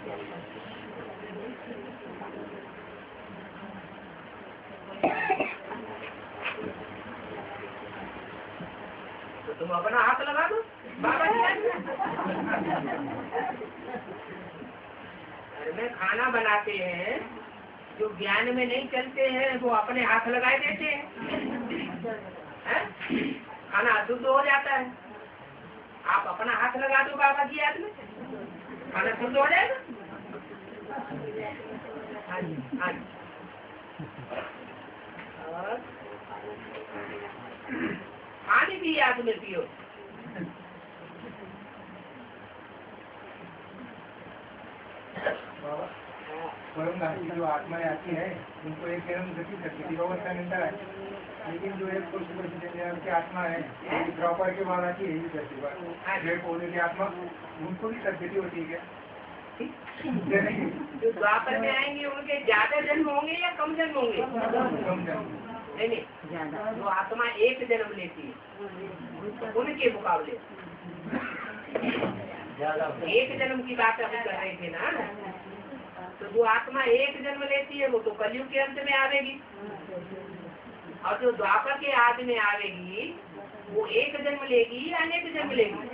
तो तुम अपना हाथ लगा दो बाबा जी। घर में खाना बनाते हैं, जो ज्ञान में नहीं चलते हैं वो अपने हाथ लगाए देते हैं, खाना अशुद्ध हो जाता है। आप अपना हाथ लगा दो बाबा जी हाथ में, खाना शुद्ध हो जाएगा। हाँ जी, हाँ जी। और पानी भी याद में पियो। जो आत्माएं आती है उनको एक जन्म गति करती है, व्यवस्था मिलता है, लेकिन जो एक की आत्मा है प्रॉपर के बाद आती है पेड़ पौधे की आत्मा, उनको भी सदगति होती है क्या? जो द्वापर में आएंगे उनके ज्यादा जन्म होंगे या कम जन्म होंगे? कम जन्म। नहीं, जो आत्मा एक जन्म लेती है उनके मुकाबले एक जन्म की बात अभी कर रहे थे ना। तो जो आत्मा एक जन्म लेती है वो तो कलयुग के अंत में आवेगी, और जो द्वापर के आदि में आवेगी वो एक जन्म लेगी या अनेक जन्म लेगी?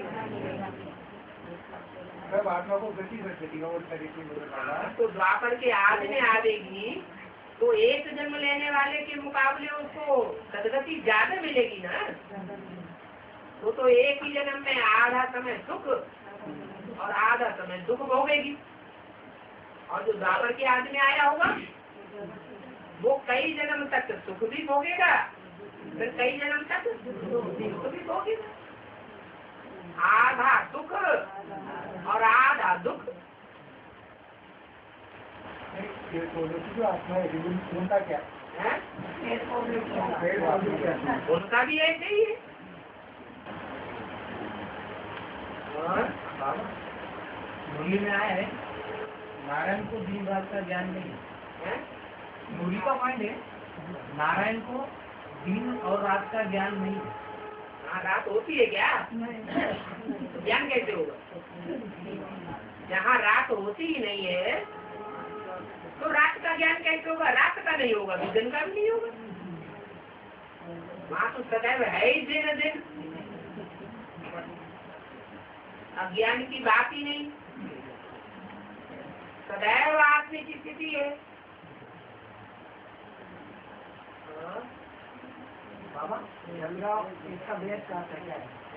सब आत्मा को गति कर सकती है और तरीके से। तो द्वापर के आदि में आवेगी तो एक जन्म लेने वाले के मुकाबले उसको सदगति ज्यादा मिलेगी ना। तो एक ही जन्म में आधा समय सुख और आधा समय दुख भोगेगी, और जो द्वापर के आदि में आया होगा वो कई जन्म तक सुख भी भोगेगा, फिर कई जन्म तक दुख भी भोगेगा। आधा सुख और आधा दुख। जो आत्मा है उनका क्या है? उनका भी ऐसे ही है। और मूली में आया है नारायण को दिन रात का ज्ञान नहीं है। मूली का पॉइंट है नारायण को दिन और रात का ज्ञान नहीं है। हाँ, रात होती है क्या? ज्ञान कैसे होगा? जहाँ रात होती ही नहीं है तो रात का ज्ञान कैसे होगा? रात का नहीं होगा तो दिन का भी नहीं होगा। वहाँ तो सदैव है ही दिन दिन, अज्ञान की बात ही नहीं, सदैव आत्मा की स्थिति है। बाबा इसका बेस क्या है?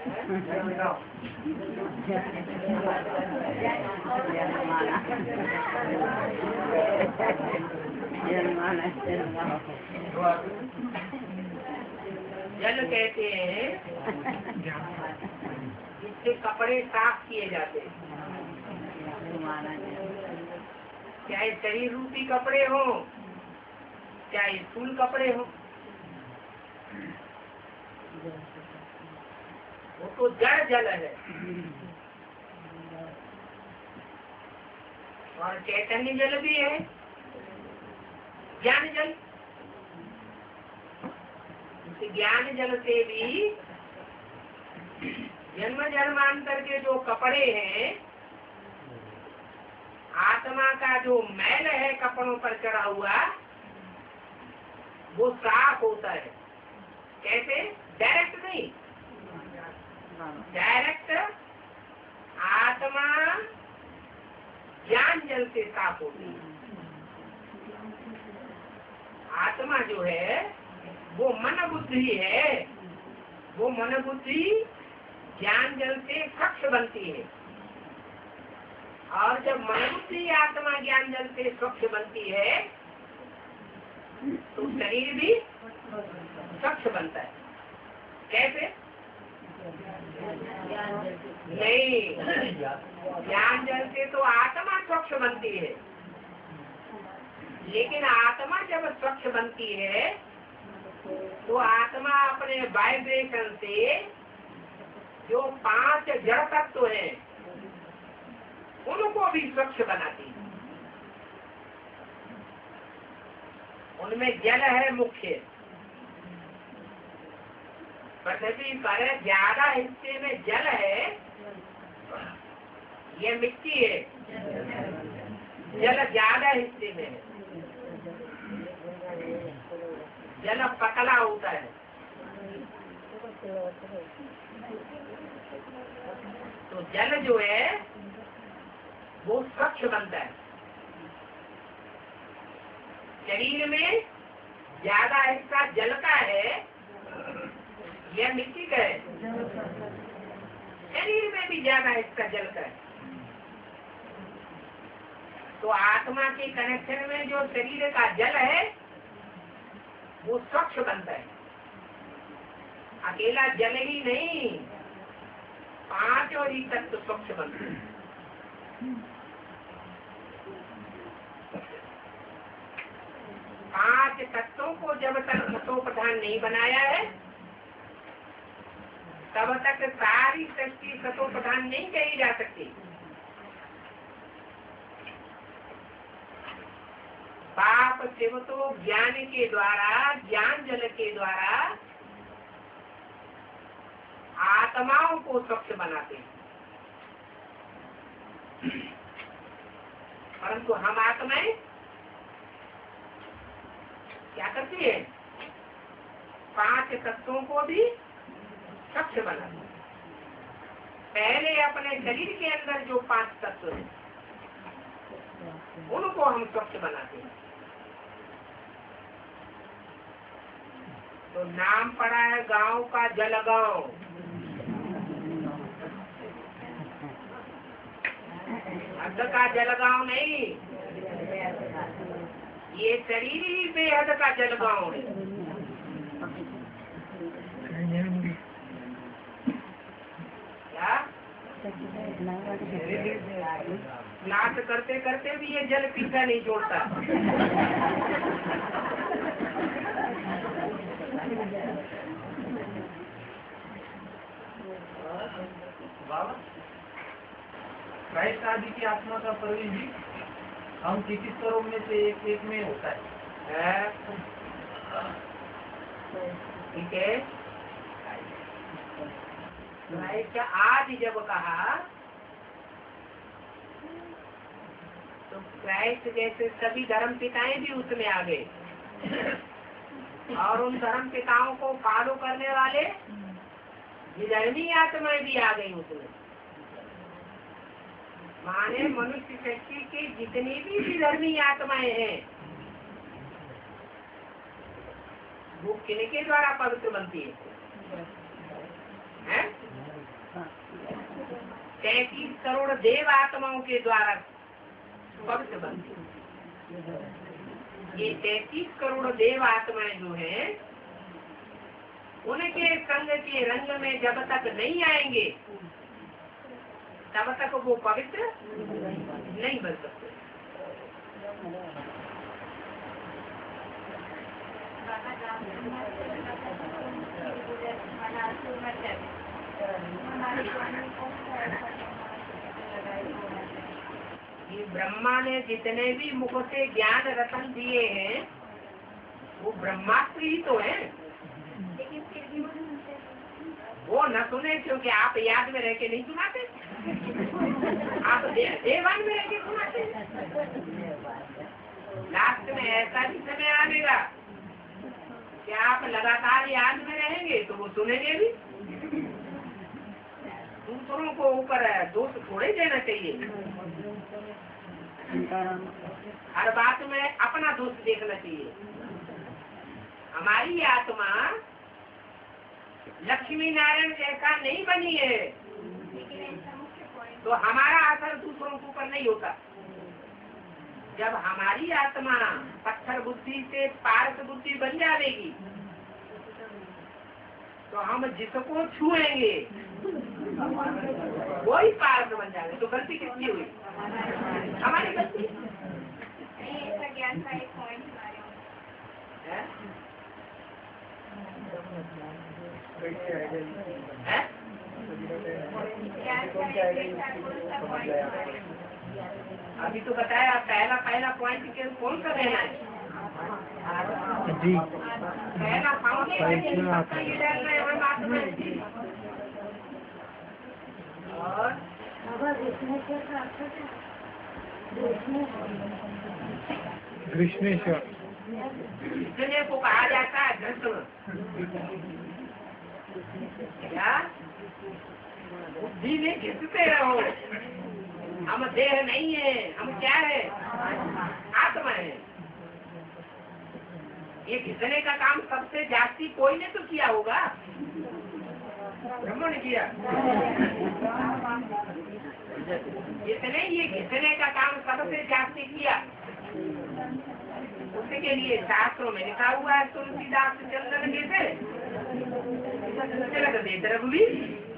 जल कहते हैं जिससे कपड़े साफ किए जाते हैं, चाहे शरीर रूपी कपड़े हो चाहे स्थूल कपड़े हो, वो तो जड़ जल है। और चैतन्य जल भी है, ज्ञान जल। ज्ञान जल से भी जन्म जन्मांतर के जो कपड़े हैं, आत्मा का जो मैल है कपड़ों पर चढ़ा हुआ वो साफ होता है। कैसे? डायरेक्ट नहीं, डायरेक्ट आत्मा ज्ञान जल से साफ होती है। आत्मा जो है वो मन बुद्धि है, वो मन बुद्धि ज्ञान जल से स्वच्छ बनती है, और जब मन बुद्धि आत्मा ज्ञान जल से स्वच्छ बनती है तो शरीर भी स्वच्छ बनता है। कैसे? नहीं, ज्ञान जल से तो आत्मा स्वच्छ बनती है, लेकिन आत्मा जब स्वच्छ बनती है तो आत्मा अपने वाइब्रेशन से जो 5 जड़ तत्व हैं उनको भी स्वच्छ बनाती है। उनमें जल है मुख्य, पृथ्वी पर ज्यादा हिस्से में जल है, ये मिट्टी है, जल ज्यादा हिस्से में है, जल पतला होता है। तो जल जो है वो स्वच्छ बनता है। शरीर में ज्यादा हिस्सा जल का है या मिट्टी का है? शरीर में भी ज्यादा हिस्सा जल का है। तो आत्मा के कनेक्शन में जो शरीर का जल है वो स्वच्छ बनता है। अकेला जल ही नहीं, 5 और ही तत्व स्वच्छ बनते हैं। पांच तत्वों को जब तक सतो प्रधान नहीं बनाया है तब तक सारी सृष्टि सतो प्रधान नहीं कही जा सकती। पाप शिव तो ज्ञान के द्वारा, ज्ञान जल के द्वारा आत्माओं को स्वच्छ बनाते हैं, परंतु हम आत्माएं क्या करती है? 5 तत्वों को भी स्वच्छ बनाते हैं। पहले अपने शरीर के अंदर जो 5 तत्व हैं उनको हम स्वच्छ बनाते हैं। तो नाम पड़ा है गांव का जलगांव। हद का जलगांव नहीं, ये शरीर ही बेहद का जलगांव है। क्या नाच करते करते भी ये जल पीछा नहीं छोड़ता। क्राइस्ट आदि की आत्मा का प्रवेश भी हम किसी स्तरों में से एक में होता है। ठीक है। क्राइस्ट आज जब कहा तो क्राइस्ट जैसे सभी धर्म पिताएं भी उसमें आ गए और उन धर्म पिताओं को फॉलो करने वाले विधर्मी आत्माएं भी आ गई उसमें। माने मनुष्य शक्ति की जितनी भी विधर्मी आत्माएं हैं वो किनके द्वारा पवित्र बनती है? 33 करोड़ देव आत्माओं के द्वारा पवित्र बनती है। ये 33 करोड़ देव आत्माएं जो हैं उनके संग के रंग में जब तक नहीं आएंगे तब तक वो पवित्र नहीं बन सकते। ये ब्रह्मा ने जितने भी मुख से ज्ञान रतन दिए हैं वो ब्रह्मास्त्र ही तो है। वो न सुने क्योंकि आप याद में रह के नहीं सुनाते, आप देवान में रह के सुनाते। लास्ट में ऐसा भी समय आएगा कि आप लगातार याद में रहेंगे तो वो सुनेंगे भी। दूसरों को ऊपर दोष थोड़े देना चाहिए, हर बात में अपना दोष देखना चाहिए। हमारी आत्मा लक्ष्मी नारायण जैसा नहीं बनी है तो हमारा असर दूसरों के ऊपर नहीं होता। जब हमारी आत्मा पत्थर बुद्धि से पारस बुद्धि बन जाएगी तो हम जिसको छुएंगे वही पारस बन जाएगा। तो गलती किसकी हुई? हमारी गलती। ज्ञान का एक पॉइंट अभी तो बताया पहला पॉइंट कौन सा देना है जी? पहला फाउंडेशन और कृष्णेश्वर कृष्ण को कहा जाता है कृष्ण। क्या बुद्धि में घिसते रहो, हम देह नहीं है, हम क्या है, आत्मा है। ये घिसने का काम सबसे जास्ती कोई ने तो किया होगा, ब्रह्म ने किया। इसने ये घिसने का काम सबसे जास्ती किया। उसके लिए शास्त्रों में लिखा हुआ है, तुलसीदास चंदन कैसे देते रघुवीर।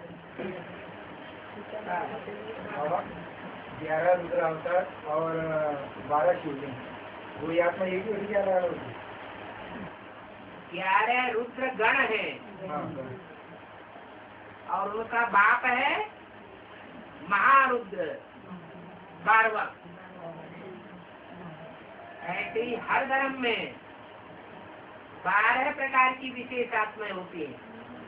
11 रुद्र अवतार और 12 शिवलिंग, वो आत्मा एक ही होती 11 रुद्र गण है और उनका बाप है महारुद्र 12वां। ऐसे ही हर धर्म में 12 प्रकार की विशेष आत्माएं होती है।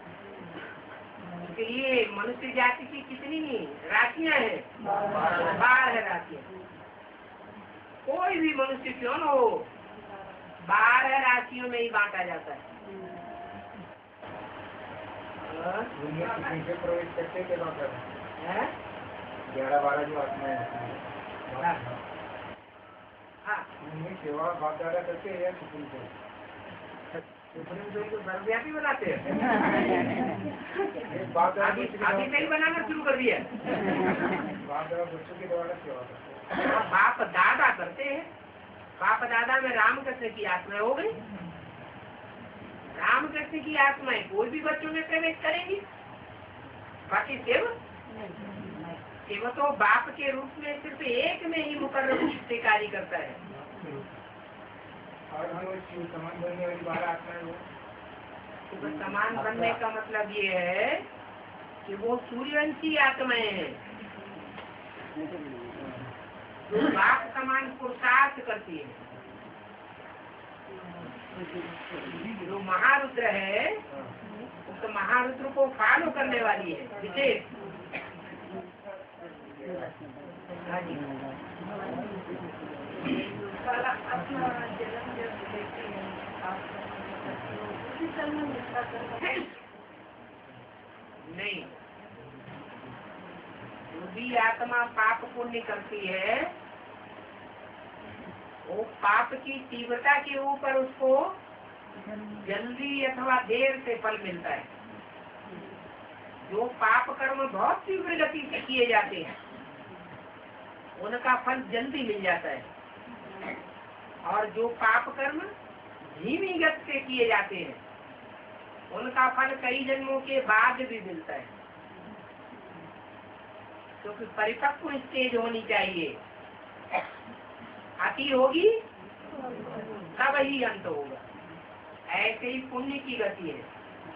इसलिए मनुष्य जाति की कितनी राशियां हैं? 12 राशियां। कोई भी मनुष्य क्यों न हो, 12 राशियों में ही बांटा जाता है। प्रवेश करते के 11-12 जो आत्माएं उनमें सेवा भागदारा करते हैं या सुप्रीम कोर्ट को सर्वव्यापी बनाते हैं। अभी नहीं बनाना शुरू कर दिया। बच्चों के द्वारा सेवा करते हैं। बाप दादा करते हैं। बाप दादा में रामकृष्ण की आत्माएं हो गई। रामकृष्ण की आत्माएं कोई भी बच्चों में प्रवेश करेंगी। बाकी शिव तो बाप के रूप में सिर्फ एक में ही मुकर्रर रूप से कार्य करता है। और जो शिव समान बनने वाली 12 आत्माएं हो, शिव समान बनने का मतलब ये है कि वो सूर्यवंशी आत्माएं हैं जो बाप समान पुरुषार्थ करती है। जो महारुद्र है उस महारुद्र को फॉलो करने वाली है विशेष। नहीं, जो भी आत्मा पाप पुण्य करती है वो पाप की तीव्रता के ऊपर उसको जल्दी अथवा देर से फल मिलता है। जो पाप कर्म बहुत तीव्र गति से किए जाते हैं उनका फल जल्दी मिल जाता है, और जो पाप कर्म धीमी गति से किए जाते हैं उनका फल कई जन्मों के बाद भी मिलता है। क्योंकि परिपक्व स्टेज होनी चाहिए, अति होगी तब ही अंत होगा। ऐसे ही पुण्य की गति है।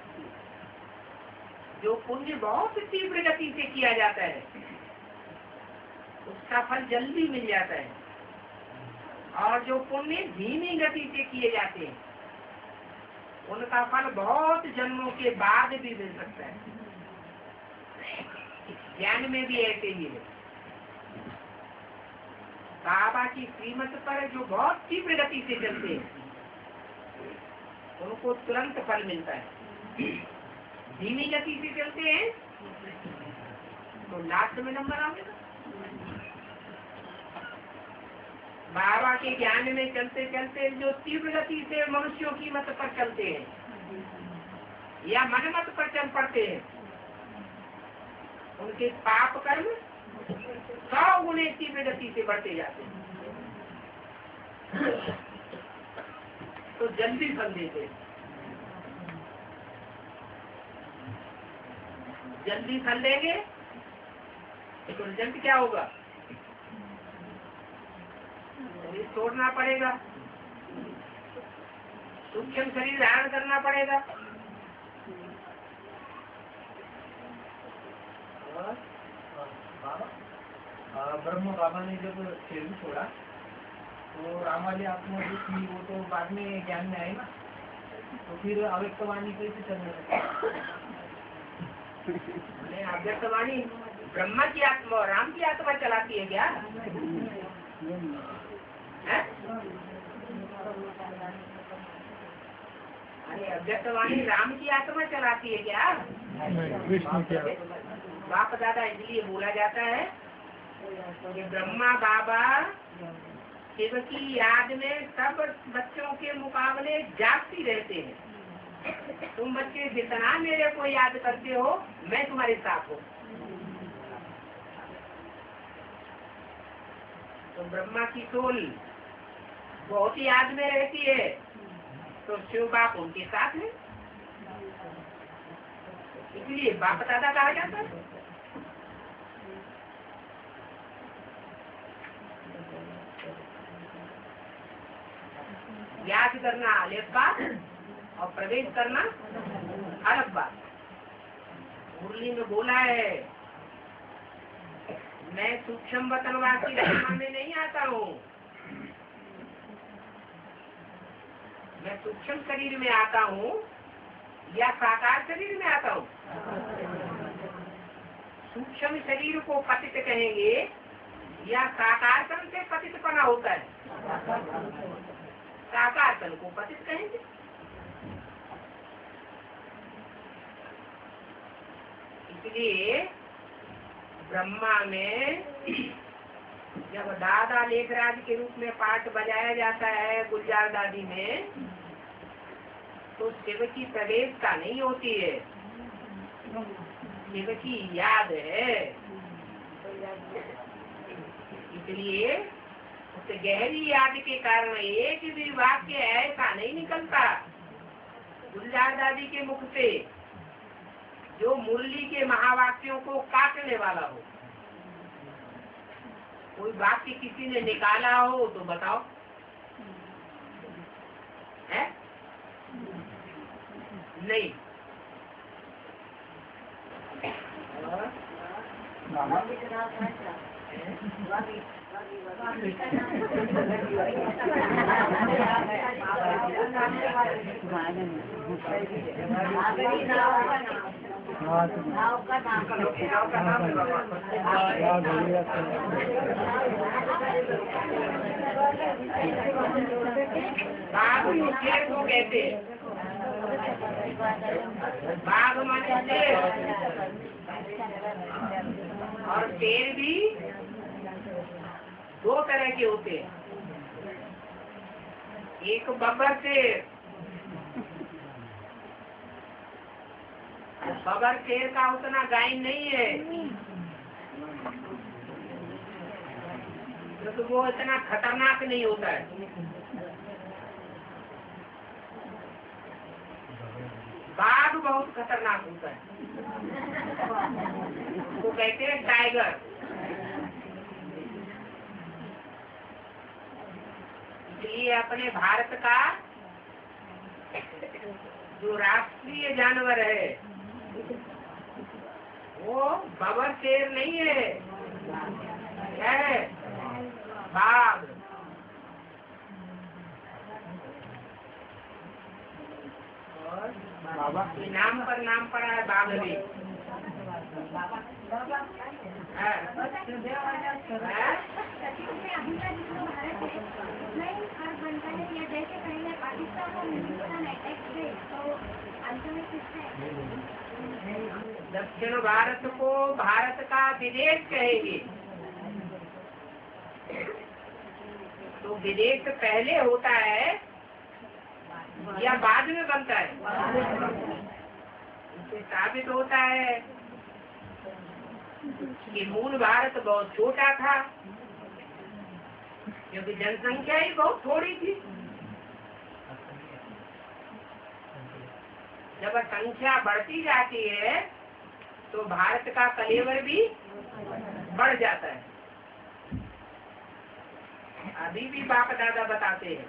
जो पुण्य बहुत तीव्र गति से किया जाता है उसका फल जल्दी मिल जाता है, और जो पुण्य धीमी गति से किए जाते हैं उनका फल बहुत जन्मों के बाद भी मिल सकता है। ज्ञान में भी ऐसे ही है। बाबा की श्रीमत पर जो बहुत तीव्र गति से चलते हैं उनको तुरंत फल मिलता है। धीमी गति से चलते हैं तो लास्ट में नंबर आएगा। बाबा के ज्ञान में चलते चलते जो तीव्र गति से मनुष्यों की मत पर चलते हैं या मन मत पर चल पड़ते हैं उनके पाप कर्म 100 गुने तीव्र गति से बढ़ते जाते हैं, तो जल्दी फल देते हैं। जल्दी फल देंगे तो रिजल्ट क्या होगा? छोड़ना पड़ेगा, सूक्ष्म शरीर धारण करना पड़ेगा। ब्रह्म बाबा ने जब शरीर छोड़ा तो राम वाली आत्मा जो थी वो तो बाद में ज्ञान में आई ना, तो फिर अव्यक्तवाणी कैसे चलने लगी? अव्यक्तवाणी ब्रह्मा की आत्मा और राम की आत्मा चलाती है क्या? है? अरे अव्यक्तवाणी राम की आत्मा चलाती है क्या? विष्णु क्या? बाप दादा इसलिए बोला जाता है कि ब्रह्मा बाबा शिव की याद में सब बच्चों के मुकाबले जागती रहते हैं। तुम बच्चे जितना मेरे को याद करते हो, मैं तुम्हारे साथ हूँ। तो ब्रह्मा की सोल बहुत याद में रहती है, तो शिव बाप उनके साथ है, इसलिए बाप दादा कहा जाता है। याद करना अलग बात और प्रवेश करना अलग बात। मुरली में बोला है, मैं सूक्ष्म वतनवासी ब्रह्मा में नहीं आता हूँ, मैं सूक्ष्म शरीर में आता हूँ या साकार शरीर में आता हूँ। सूक्ष्म शरीर को पतित कहेंगे या साकार तन से पतितपना होता है? साकार तन को पतित कहेंगे। इसलिए ब्रह्मा में जब दादा लेखराज के रूप में पाठ बजाया जाता है गुलजार दादी में, तो शिव की प्रवेशता नहीं होती है, शिव की याद है। इसलिए उस गहरी याद के कारण एक भी वाक्य ऐसा नहीं निकलता गुलजार दादी के मुख से जो मुरली के महावाक्यों को काटने वाला हो। कोई वाक्य किसी ने निकाला हो तो बताओ, है? नहीं। बाघ शेर को कहते हैं, बाघ माने शेर, और शेर भी दो तरह के होते हैं। एक बब्बर शेर, बब्बर शेर का उतना गायन नहीं है, तो वो इतना खतरनाक नहीं होता है। बाघ बहुत खतरनाक होता है, वो कहते हैं टाइगर। इसलिए अपने भारत का जो राष्ट्रीय जानवर है वो बबर शेर नहीं है, क्या है? बाघ। और नाम पर नाम पड़ा है बाघली। दक्षिण भारत को भारत का विदेश कहेंगे, तो विदेश पहले होता है या बाद में बनता है? इससे साबित होता है कि मूल भारत बहुत छोटा था, क्योंकि जनसंख्या ही बहुत थोड़ी थी। जब संख्या बढ़ती जाती है तो भारत का कलेवर भी बढ़ जाता है। अभी भी बाप दादा बताते हैं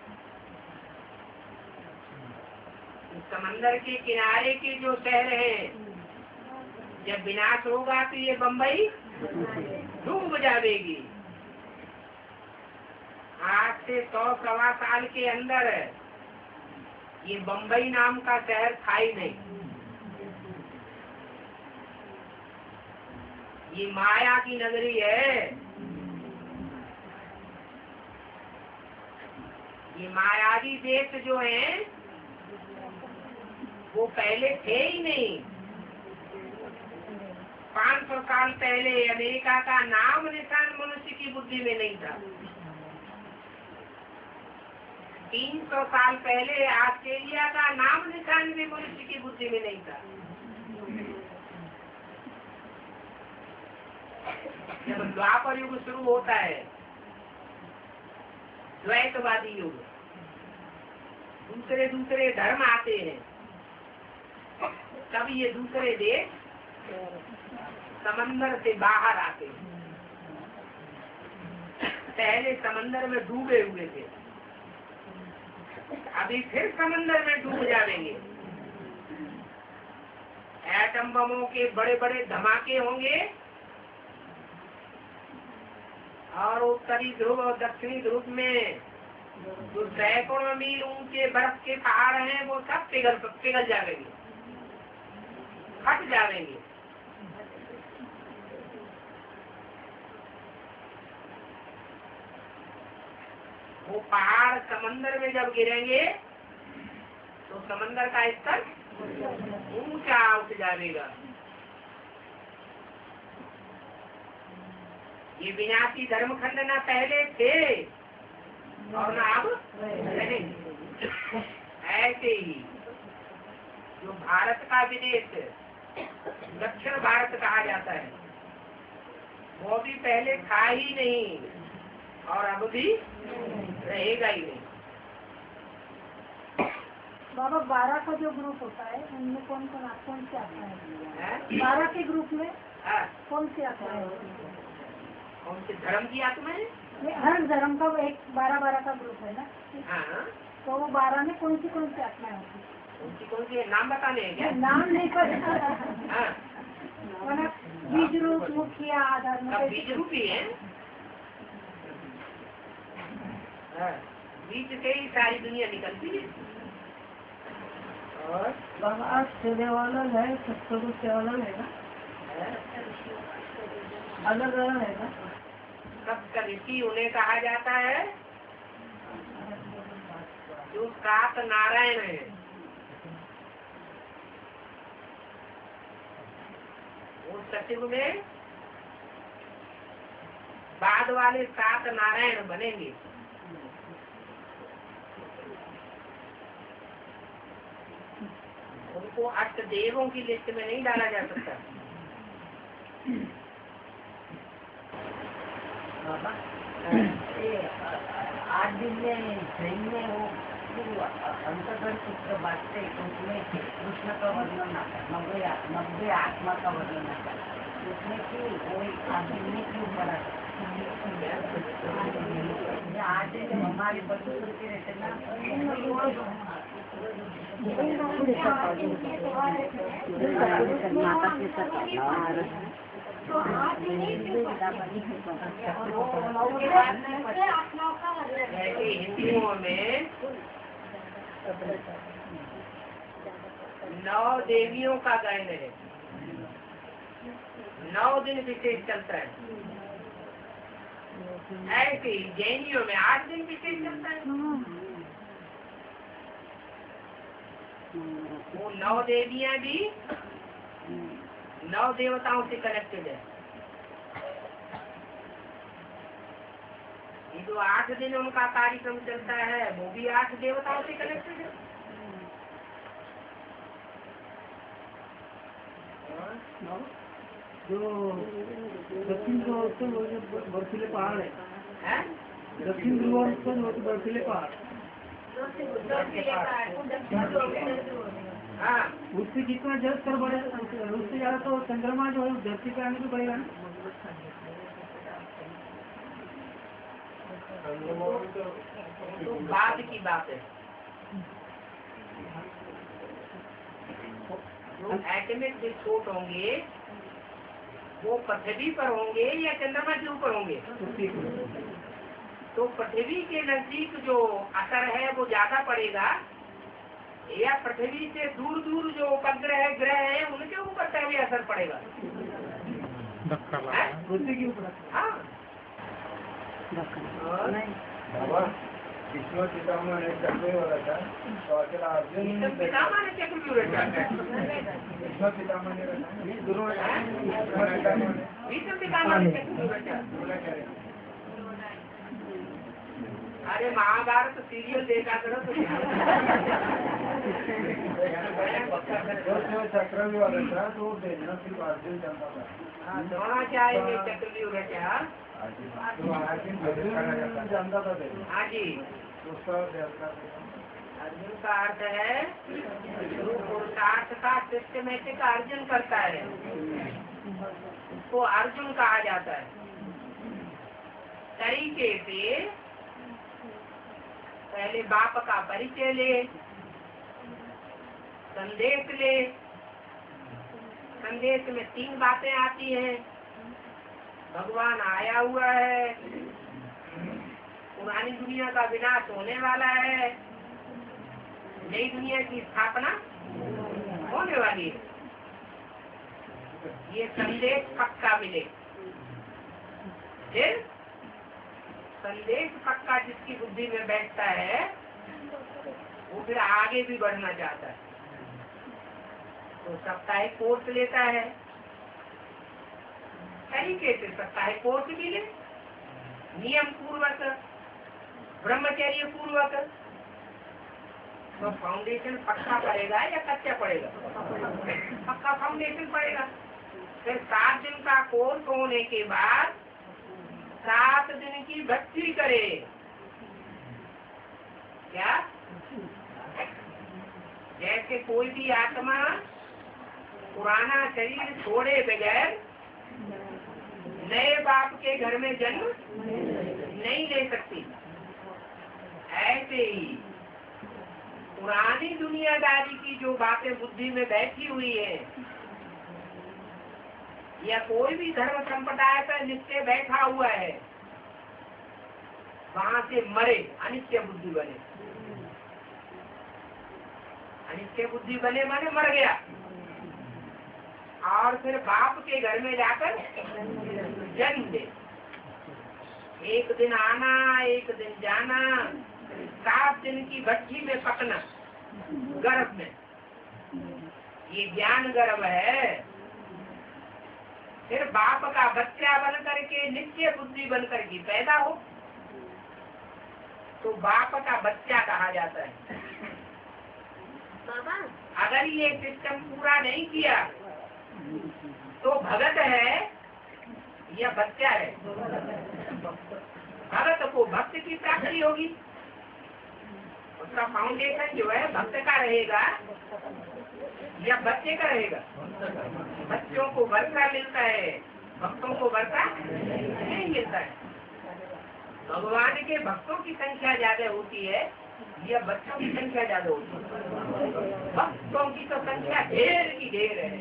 समंदर के किनारे के जो शहर हैं, जब विनाश होगा तो ये बम्बई डूब जाएगी। आज से 100-125 साल के अंदर ये बम्बई नाम का शहर था ही नहीं। ये माया की नगरी है, ये मायावी देश जो है वो पहले थे ही नहीं। 500 साल पहले अमेरिका का नाम निशान मनुष्य की बुद्धि में नहीं था। 300 साल पहले ऑस्ट्रेलिया का नाम निशान भी मनुष्य की बुद्धि में नहीं था। जब द्वापर युग शुरू होता है, द्वैतवादी युग, दूसरे दूसरे धर्म आते हैं, तब ये दूसरे देश समंदर से बाहर आते हैं। पहले समंदर में डूबे हुए थे, अभी फिर समंदर में डूब जाएंगे। एटम बमों के बड़े बड़े धमाके होंगे और उत्तरी ध्रुव और दक्षिणी ध्रुव में जो सैकड़ों मील ऊंचे बर्फ के पहाड़ हैं वो सब पिघल जाएंगे, फट जाएंगे। वो पहाड़ समंदर में जब गिरेंगे तो समंदर का स्तर ऊंचा उठ जाएगा। ये विनाशी धर्मखंड ना पहले थे और ना अब रहेंगे। ऐसे ही जो भारत का विदेश दक्षिण भारत कहा जाता है वो भी पहले था ही नहीं और अब भी रहेगा ही नहीं। बाबा 12 का जो ग्रुप होता है उनमें कौन से आता है? 12 के ग्रुप में कौन से आता है? कौन से धर्म की आत्मा है? हर धर्म का एक 12 का ग्रुप है ना। हाँ, तो वो 12 में कौन सी आत्माएं होती? कौन सी नाम बताने हैं क्या? नाम नहीं पता। हाँ, मतलब बीज रूप, मुखिया, आधार सब बीज रूपी है। हाँ, बीज से ही सारी दुनिया निकलती है। और बाबा सेवा वाला है, सत्संग सेवा वाला है ना, अलग अलग है ना। सब ऋषि उन्हें कहा जाता है जो 7 नारायण है। वो सचिव में बाद वाले 7 नारायण बनेंगे। उनको 8 देवों की लिस्ट में नहीं डाला जा सकता। आज दिन में ट्रेन में वो अंतर्गण सूत्र बांटते उसमें कृष्ण का वर्णन आता है, 90 आत्मा का वर्णन आता है। उसमें कि वो आज दिन में क्यों पड़ा? आज जब हमारे बच्चे सुनते रहते ना हिंदुओं में 9 देवियों का गायन है। 9 दिन विशेष चलता है। ऐसे ही जैनियों में 8 दिन विशेष चलता है। वो 9 देवियां भी 9 देवताओं से कनेक्टेड है। ये जो 8 दिन उनका कार्यक्रम चलता है वो भी 8 देवताओं से कनेक्टेड है। जो दक्षिण ध्रुव से बर्फीले पहाड़ है, दक्षिण ध्रुव से बर्फीले पहाड़, हाँ, उससे जितना जल स्तर बढ़े उससे ज्यादा तो चंद्रमा जो है धरती पे आने भी बढ़ेगा ना। तो बाद की बात है। जो एटमिक विस्फोट होंगे वो पृथ्वी पर होंगे या चंद्रमा के ऊपर होंगे? तो पृथ्वी के नजदीक जो असर है वो ज्यादा पड़ेगा या पृथ्वी से दूर दूर जो उपग्रह ग्रह है उनके ऊपर पहले असर पड़ेगा? पृथ्वी के ऊपर। हाँ, बाबा विष्णु पितामह ने चक्र वाला था तो अकेला अर्जुन पितामह ने चक्रव्यूह रचा। विष्णु पितामह ने रचा, गुरु विष्णु पितामह ने चक्रव्यूह रचा। अरे महाभारत सीरियल देखा करो तो चक्रव्यूह वाला था तो देखना सिर्फ अर्जुन जानता था। द्रोणाचार्य ने चक्रव्यूह रचा। अर्जुन जानता था। हाँ जी, उसका अर्जुन का अर्थ है जो पुरुषार्थ का सिस्टमेटिक अर्जुन करता है उसको अर्जुन कहा जाता है। तरीके से पहले बाप का परिचय ले, संदेश ले। संदेश में 3 बातें आती हैं। भगवान आया हुआ है, पुरानी दुनिया का विनाश होने वाला है, नई दुनिया की स्थापना होने वाली है। ये संदेश पक्का मिले। फिर संदेश पक्का जिसकी बुद्धि में बैठता है वो फिर आगे भी बढ़ना चाहता है तो साप्ताहिक कोर्स लेता है। तरीके से साप्ताहिक कोर्स भी ले, नियम पूर्वक, ब्रह्मचर्य पूर्वक। तो फाउंडेशन पक्का पड़ेगा या कच्चा पड़ेगा? पक्का फाउंडेशन पड़ेगा। फिर 7 दिन का कोर्स होने के बाद 7 दिन की भक्ति करे। क्या? जैसे कोई भी आत्मा पुराना शरीर छोड़े बगैर नए बाप के घर में जन्म नहीं ले सकती, ऐसे ही पुरानी दुनियादारी की जो बातें बुद्धि में बैठी हुई है या कोई भी धर्म संप्रदाय पर निश्चय बैठा हुआ है, वहां से मरे, अनित्य बुद्धि बने। अनित्य बुद्धि बने माने मर गया और फिर बाप के घर में जाकर जन्म दे। एक दिन आना, एक दिन जाना, 7 दिन की भट्टी में पकना गर्भ में, ये ज्ञान गर्भ है। फिर बाप का बच्चा बन करके नित्य बुद्धि बन करके पैदा हो तो बाप का बच्चा कहा जाता है। अगर ये सिस्टम पूरा नहीं किया तो भगत है या बच्चा है? भगत को भक्त की प्राप्ति होगी। उसका फाउंडेशन जो है भक्त का रहेगा या बच्चे का रहेगा? बच्चों को वर्षा मिलता है, भक्तों को वर्षा नहीं मिलता है। भगवान के भक्तों की संख्या ज्यादा होती है या बच्चों की संख्या ज्यादा होती है? भक्तों की तो संख्या ढेर की ढेर है,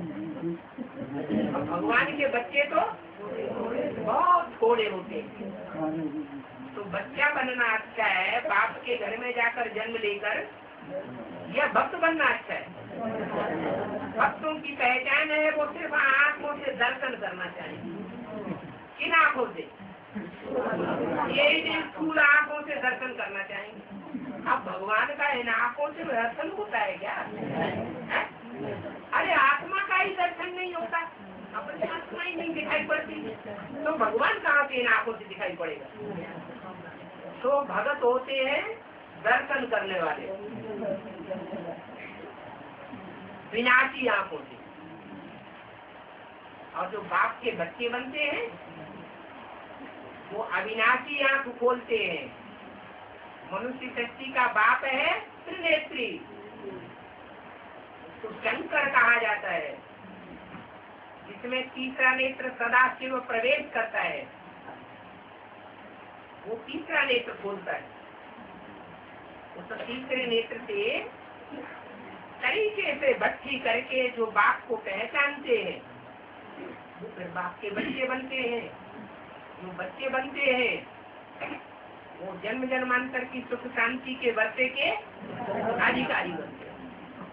भगवान के बच्चे तो बहुत थोड़े होते हैं। तो बच्चा बनना अच्छा है, बाप के घर में जाकर जन्म लेकर, या भक्त बनना अच्छा है? भक्तों की पहचान है वो सिर्फ आंखों से दर्शन करना चाहिए। किन आंखों से? ये स्थूल आंखों से दर्शन करना चाहिए। अब भगवान का इन आंखों से दर्शन होता है क्या? है? अरे आत्मा का ही दर्शन नहीं होता, अपनी आत्मा ही नहीं दिखाई पड़ती तो भगवान कहाँ से इन आंखों से दिखाई पड़ेगा? तो भगत होते हैं दर्शन करने वाले, विनाशी आंखों से। और जो बाप के बच्चे बनते हैं वो अविनाशी आंख खोलते हैं। मनुष्य सृष्टि का बाप है त्रिनेत्री, तो शंकर कहा जाता है, जिसमें तीसरा नेत्र सदा शिव प्रवेश करता है, वो तीसरा नेत्र खोलता है। उस तीसरे नेत्र से तरीके से भक्ति करके जो बाप को पहचानते हैं वो फिर बाप के बच्चे बनते हैं। जो बच्चे बनते हैं वो जन्म जन्मांतर की सुख शांति के वर्षे के अधिकारी बनते हैं।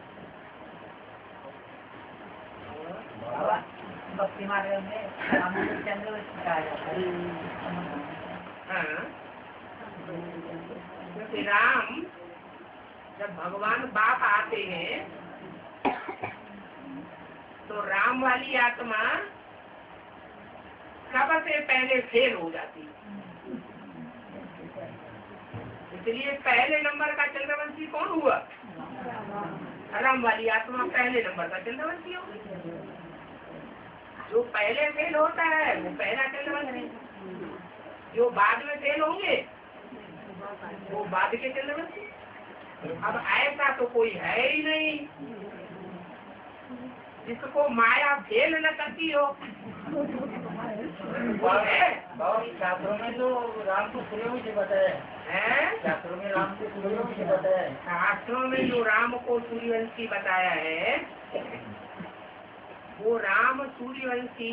भक्ति मार्ग में चंद्र कहा जाता है। हाँ, क्योंकि राम जब भगवान बाप आते हैं तो राम वाली आत्मा सबसे पहले फेल हो जाती है। इसलिए पहले नंबर का चंद्रवंशी कौन हुआ? राम वाली आत्मा पहले नंबर का चंद्रवंशी होगी। जो पहले फेल होता है वो पहला चंद्रवंशी, जो बाद में फेल होंगे वो बाद के चंद्रवंशी। अब ऐसा तो कोई है ही नहीं जिसको माया फेल न करती हो। शास्त्रों में तो राम को सूर्यवंशी बताया है। शास्त्रों में राम को सूर्यवंशी बताया है। शास्त्रों में जो राम को सूर्यवंशी बताया है वो राम सूर्यवंशी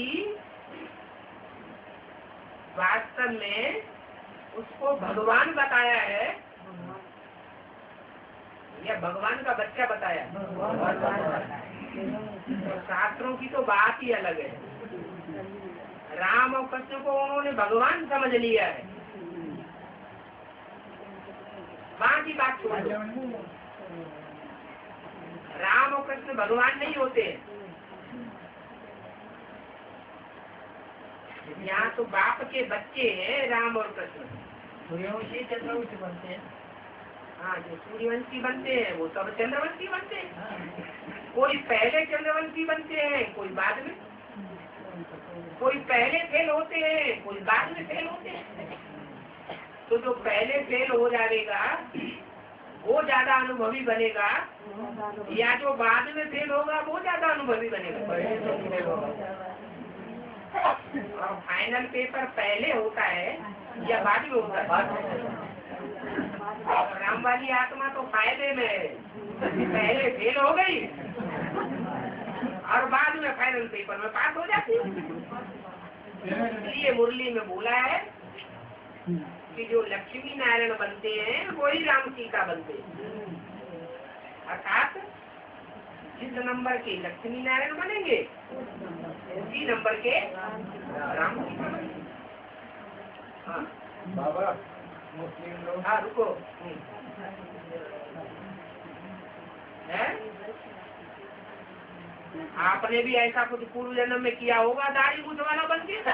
वास्तव में उसको भगवान बताया है या भगवान का बच्चा बताया? तो शास्त्रों की तो बात ही अलग है। राम और कृष्ण को उन्होंने भगवान समझ लिया है, बाकी बात छोड़ दो। राम और कृष्ण भगवान नहीं होते। यहाँ तो बाप के बच्चे हैं राम और कृष्ण। सूर्यवंशी चंद्रवंशी बनते हैं। हाँ, जो सूर्यवंशी बनते हैं वो सब चंद्रवंशी बनते हैं। कोई पहले चंद्रवंशी बनते हैं, कोई बाद में। कोई पहले फेल होते हैं, कोई बाद में फेल होते हैं। तो जो पहले फेल हो जाएगा वो ज्यादा अनुभवी बनेगा या जो बाद में फेल होगा वो ज्यादा अनुभवी बनेगा? और फाइनल पेपर पहले होता है या बाद में होता है? राम वाली आत्मा तो फायदे में है, पहले फेल हो गई और बाद में फाइनल पेपर में पास हो जाती है। इसलिए मुरली में बोला है कि जो लक्ष्मी नारायण बनते हैं वही राम सीता बनते हैं। अर्थात जिस नंबर के लक्ष्मी नारायण बनेंगे उसी नंबर के राम सीता बनेंगे। हाँ बाबा, मुस्लिम लोग हाँ रुको है? आपने भी ऐसा कुछ पूर्व जन्म में किया होगा दाढ़ी मूछ वाला बन के?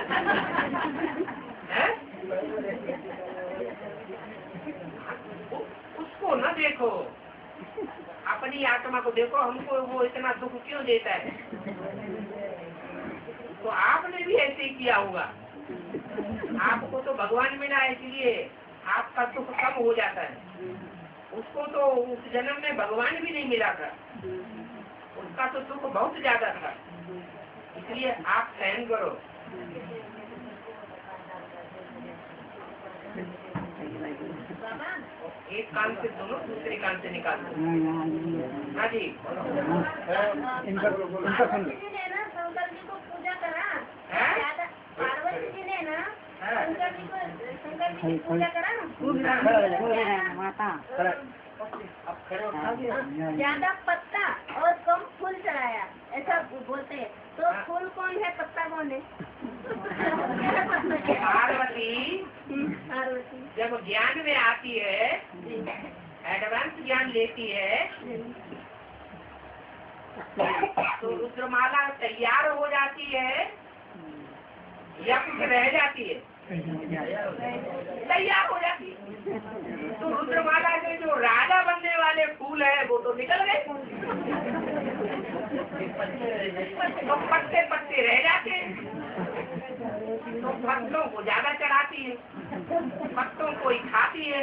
उसको न देखो, अपनी आत्मा को देखो। हमको वो इतना दुख क्यों देता है? तो आपने भी ऐसे ही किया होगा। आपको तो भगवान मिला इसलिए आपका दुख कम हो जाता है। उसको तो उस जन्म में भगवान भी नहीं मिला था, उसका तो दुख बहुत ज्यादा था। इसलिए आप सहन करो। एक कान से दोनों, दूसरे कान से निकाल दो। हाँ जी, इनका सुन लो। जी ने ना शंकर जी को पूजा करा, हैं? पार्वती जी ने ना शंकर जी की पूजा करा ज्यादा पत्ता और कम फूल चढ़ाया, ऐसा बोलते हैं। तो फूल कौन है, पत्ता कौन है? पार्वती जब ज्ञान में आती है, एडवांस ज्ञान लेती है, तो रुद्रमाला तैयार हो जाती है या कुछ रह जाती है? तैयार हो जाती है। तो रुद्रमाला के जो राजा बनने वाले फूल है वो तो निकल गए, तो पत्ते पत्ते रह जाते हैं। तो पत्तों को ज्यादा चढ़ाती है, पत्तों को ही खाती है।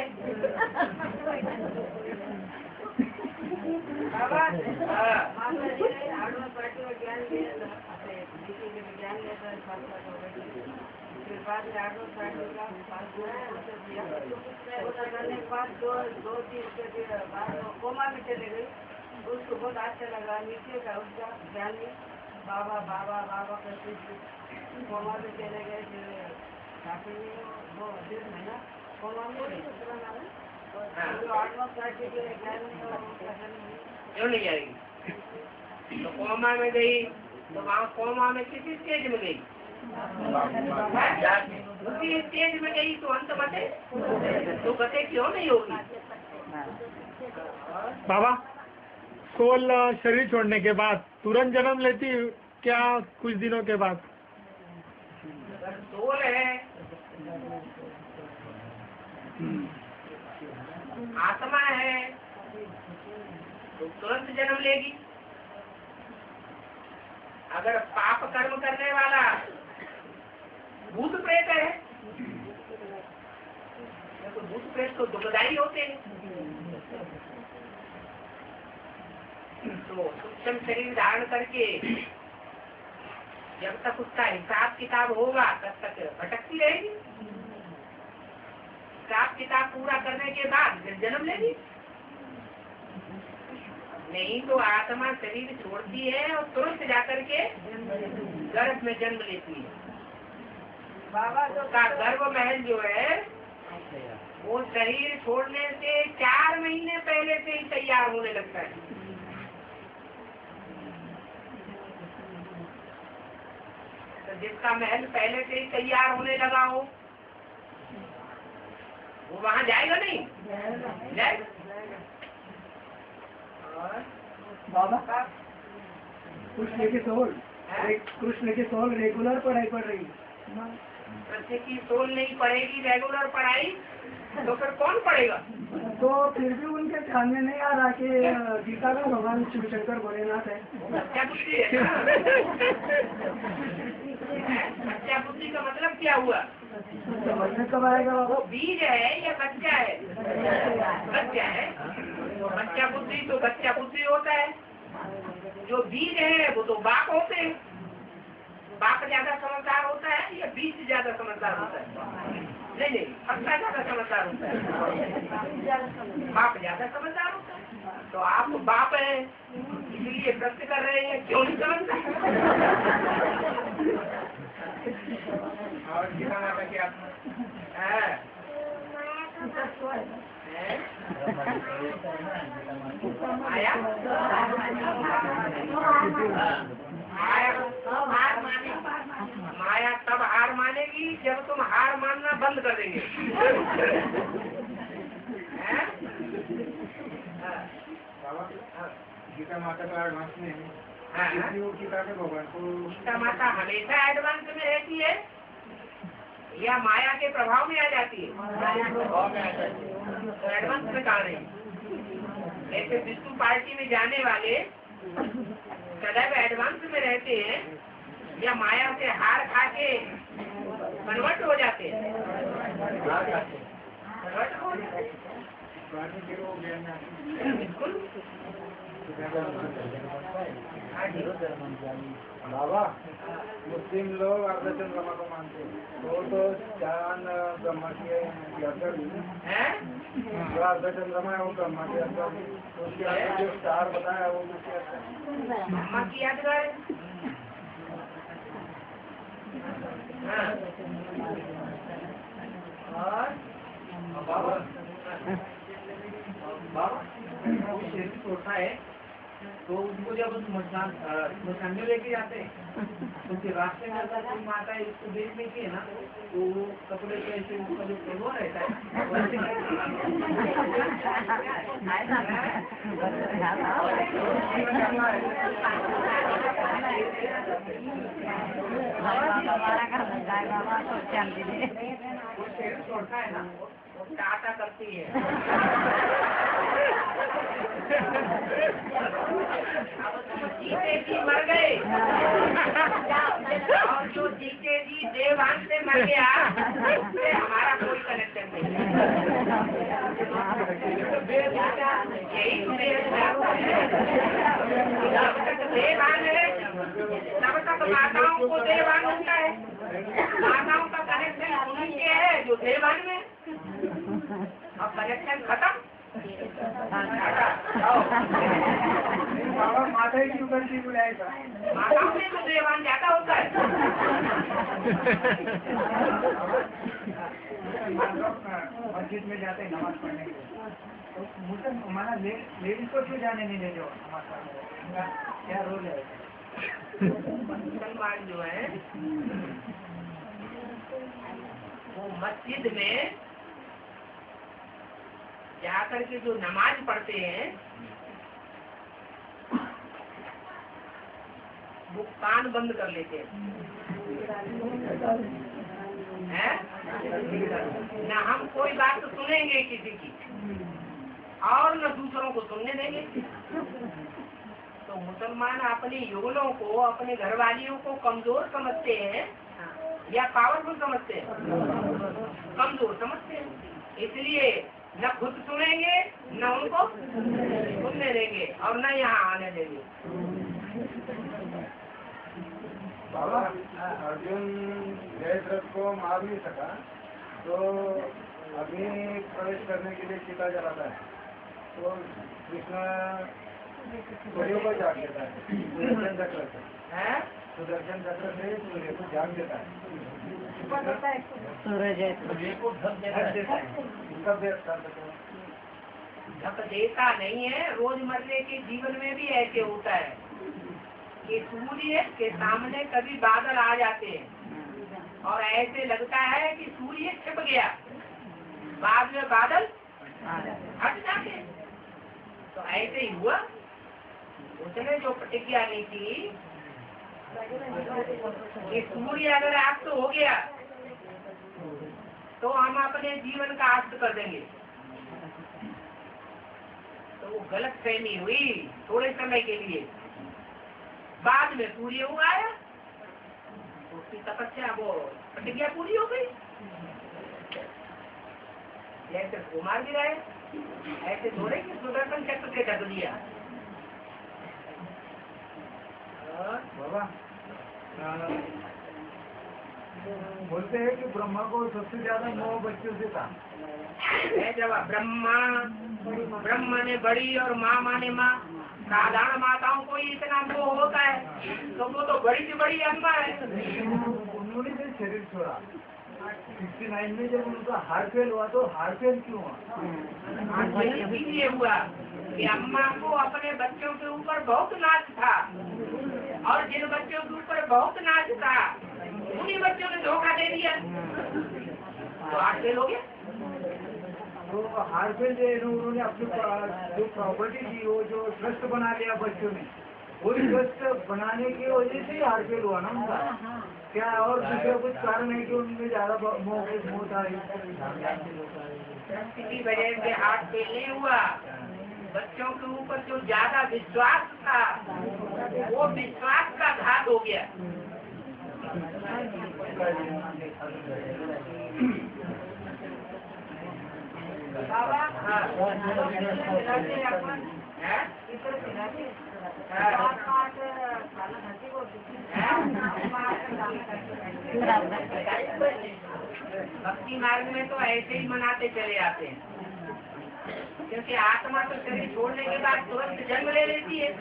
कोमा में चले गई, उसको बहुत अच्छा लगा। नीचे का उसका ध्यान में बाबा बाबा बाबा करते कोमा में चले गए। फिर वो 1.5 महीना कोमा में जो 8वां क्लास के ज्ञान क्यों नहीं आएगी? तो कोमा में गई तो वहाँ कोमा में किसी स्टेज में गई? उसी स्टेज में गई तो अंत मते तो गते क्यों नहीं होगी? बाबा सोल शरीर छोड़ने के बाद तुरंत जन्म लेती क्या कुछ दिनों के बाद? अगर सोल है, आत्मा है, तो तुरंत जन्म लेगी। अगर पाप कर्म करने वाला भूत प्रेत है तो भूत प्रेत तो दुखदायी होते हैं, तो सूक्ष्म शरीर धारण करके जब तक उसका हिसाब किताब होगा तब तक भटकती रहेगी। हिसाब किताब पूरा करने के बाद फिर जन्म लेगी। नहीं तो आत्मा शरीर छोड़ती है और तुरंत जाकर के गर्भ में जन्म लेती है। बाबा तो का गर्भ महल जो है वो शरीर छोड़ने से 4 महीने पहले से ही तैयार होने लगता है। तो जिसका महल पहले से ही तैयार होने लगा हो वो वहाँ जाएगा नहीं, जाएगा। बाबा कृष्ण की सोल रेगुलर पढ़ाई पढ़ रही है। कृष्ण की सोल नहीं पढ़ेगी रेगुलर पढ़ाई तो फिर कौन पढ़ेगा? तो फिर भी उनके ध्यान में नहीं आ रहा कि गीता का भगवान शिव शंकर भोलेनाथ है। बच्चा बुद्धि है ना? बच्चा बुद्धि का मतलब क्या हुआ? समझ में कब आएगा बाबा? वो बीज है या बच्चा है? बच्चा है। तो बच्चा बुद्धि तो बच्चा बुद्धि होता है। जो बीज है वो तो बाप होते हैं। बाप ज्यादा समझदार होता है या बीज ज्यादा समझदार होता है? नहीं, बच्चा ज्यादा समझदार होता है। बाप ज्यादा समझदार होता है। तो आप बाप है इसलिए प्रश्न कर रहे हैं क्यों नहीं समझता? और गीता माता की आत्मा आया माया तब हार मानेगी जब तुम हार मानना बंद कर देंगे। गीता माता का एडवांस में गीता के भगवान को गीता माता हमेशा एडवांस में रहती है या माया के प्रभाव में आ जाती है? तो एडवांस में कहा नहीं। ऐसे विष्णु पार्टी में जाने वाले सदैव एडवांस में रहते हैं या माया से हार खा के कन्वर्ट हो जाते हैं? कन्वर्ट हो जाते हैं बिल्कुल। बाबा मुस्लिम लोग अर्धचंद्रमा को मानते हैं, तो चांद ब्रह्मा की यात्रा जो अर्धचंद्रमा है वो ब्रह्मा की यात्रा, उसके आगे जो स्टार बताया वो ब्रह्मा की यात्रा है। और बाबा कोई शरीर छोटा है तो उनको जब स्मशान में लेके जाते हैं तो फिर रास्ते में अगर कोई माता है उसको देखने की है ना तो वो कपड़े पे ऐसे उसका जो प्रभाव रहता शरीर छोड़ता है ना वो टाटा करती है। अब तुम जीते जी मर गए और जो जीते जी देवान से मर गया उससे हमारा कोई कनेक्शन नहीं। यही जब तक देवान है तब तक माताओं को देवान होता है। माताओं का कनेक्शन उनके है जो देवान में। अब कनेक्शन खत्म। बाबा माता ही क्यों करती बुलाएगा? माताओं में तो देवान ज्यादा होता है। मस्जिद में जाते हैं नमाज पढ़ने के लिए, तो मुझे हमारा लेडीज को क्यों जाने नहीं देते हो नमाज पढ़ने? क्या रोल है? मुसलमान जो है वो मस्जिद में जाकर के जो नमाज पढ़ते हैं वो कान बंद कर लेते हैं, न हम कोई बात तो सुनेंगे किसी की और न दूसरों को सुनने देंगे। तो मुसलमान अपने युगलों को, अपने घरवालियों को कमजोर समझते हैं या पावरफुल समझते हैं? कमजोर समझते हैं। इसलिए न खुद सुनेंगे न उनको सुनने देंगे और न यहाँ आने देंगे। बाबा अर्जुन जयद्रथ को मार नहीं सका तो अग्नि प्रवेश करने के लिए चिता जलाता है तो कृष्ण सूर्य को जाग देता है, सुदर्शन चक्र से, सुदर्शन चक्र से सूर्य को जाग देता है, सूर्य को ढक देता है। ढक देता नहीं है, रोजमर्रे के जीवन में भी ऐसे होता है कि सूर्य के सामने कभी बादल आ जाते हैं और ऐसे लगता है कि सूर्य छिप गया, बाद में बादल हट जाते हैं। तो ऐसे ही हुआ, उसने जो प्रतिज्ञा ली थी कि सूर्य अगर आप तो हो गया तो हम अपने जीवन का अस्त कर देंगे, तो वो गलत फहमी हुई थोड़े समय के लिए। बाद में सूर्य उगाया, उसकी तपस्या वो प्रतिज्ञा पूरी हो गई। जैसे कुमार गिराए ऐसे थोड़े कि सुदर्शन चक्र से ढक दिया। बाबा बोलते हैं कि ब्रह्मा को सबसे ज्यादा 9 बच्चों से था। जब ब्रह्मा ने बड़ी और माँ माने माँ, साधारण माताओं को ही इतना मोह होता है तो वो तो बड़ी से बड़ी अम्मा है। उन्होंने जो शरीर छोड़ा 69 में जब उनका हार्ट फेल हुआ तो हार्ट फेल क्यों हुआ? ये हुआ कि अम्मा को अपने बच्चों के ऊपर बहुत नाच था और जिन बच्चों के ऊपर बहुत नाच था उन्हीं बच्चों ने धोखा दे दिया तो हार्ट फेल हो गया। तो हार्ट फेल जो उन्होंने अपनी जो प्रॉपर्टी थी वो जो ट्रस्ट बना लिया बच्चों ने, वो ट्रस्ट बनाने की वजह से हार्ट फेल हुआ ना उनका। क्या और दूसरा कुछ कारण है कि उनमें ज्यादा मोह था? किसी वजह से हार्ट फेल नहीं हुआ, बच्चों के ऊपर जो ज्यादा विश्वास था वो विश्वास का घात हो गया। बाबा भक्ति मार्ग में तो ऐसे ही मनाते चले आते हैं, क्योंकि आत्मा तो शरीर छोड़ने के बाद तुरंत जन्म ले लेती है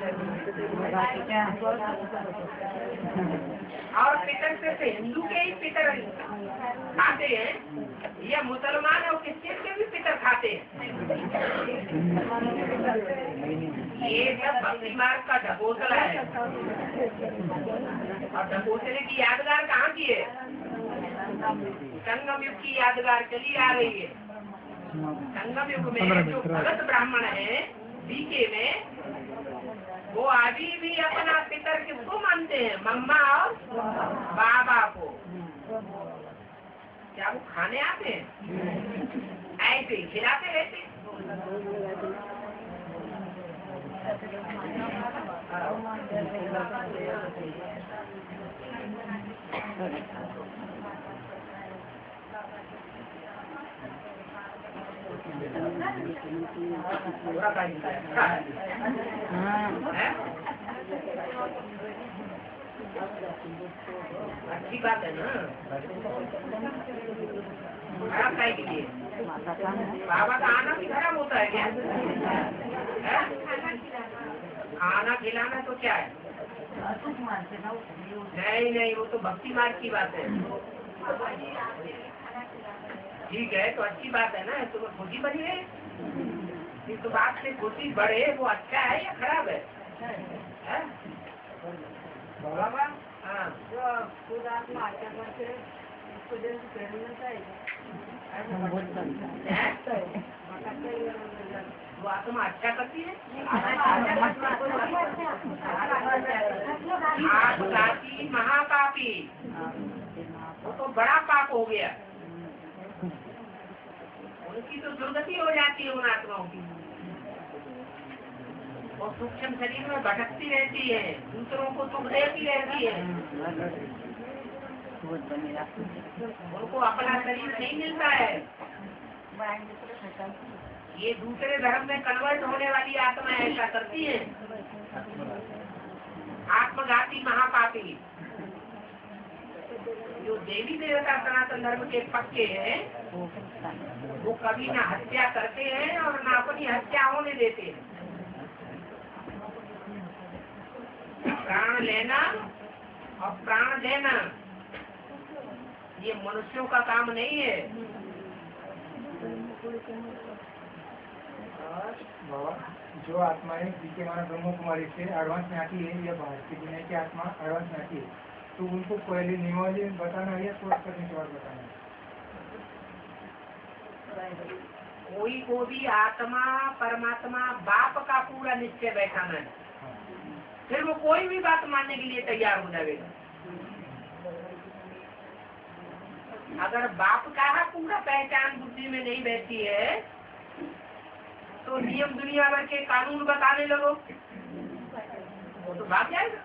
और पितर से हिंदू के ही पितर खाते हैं या मुसलमान और क्रिश्चियन के भी पितर खाते हैं। ये सब भक्ति मार्ग का ढकोसला है और ढकोसले की यादगार कहाँ की है? संगम युग की यादगार चली आ रही है। संगम युग में जो भगत ब्राह्मण है बीके में, वो अभी भी अपना पितर किसको मानते हैं? मम्मा और बाबा को। क्या वो खाने आते हैं? ऐसे ही खिलाते रहते। अच्छी बात है ना, खराब खाए के लिए बाबा का आना भी खराब होता है क्या? खाना खिलाना तो क्या है? नहीं नहीं, वो तो भक्ति मार्ग की बात है। ठीक है, तो अच्छी बात है ना, तो खुशी बनी है। इस बात से खुशी बढ़े वो अच्छा है या खराब है? बाबा हाँ जो खुद आत्मा हत्या करते हैं, उसको जैसे प्रेरणा चाहिए वो आत्मा अच्छा करती है आपघाती महापापी, वो तो बड़ा पाप हो गया, उनकी तो दुर्गति हो जाती है उन आत्माओं की। वो सूक्ष्म शरीर में भटकती रहती है, दूसरों को सुख देती रहती है, उनको अपना शरीर नहीं मिलता है। ये दूसरे धर्म में कन्वर्ट होने वाली आत्मा ऐसा करती है, आत्मघाती महापापी। जो देवी देवता सनातन धर्म के पक्के हैं, वो कभी ना हत्या करते हैं और ना अपनी हत्या होने देते हैं। प्राण लेना और प्राण देना ये मनुष्यों का काम नहीं है। बाबा, जो आत्माएं जिनके माना ब्रह्म कुमारी से एडवांस में आती है या बाहर की दुनिया की आत्मा एडवांस में आती है, तो उनको पहले नियमावली बताना है या कोर्स करने के बाद बताना है? कोई को भी आत्मा परमात्मा बाप का पूरा निश्चय बैठाना है, फिर वो कोई भी बात मानने के लिए तैयार हो जाएगा। अगर बाप का पूरा पहचान बुद्धि में नहीं बैठी है तो नियम दुनिया भर के कानून बताने लगो, वो तो भाग जाएगा।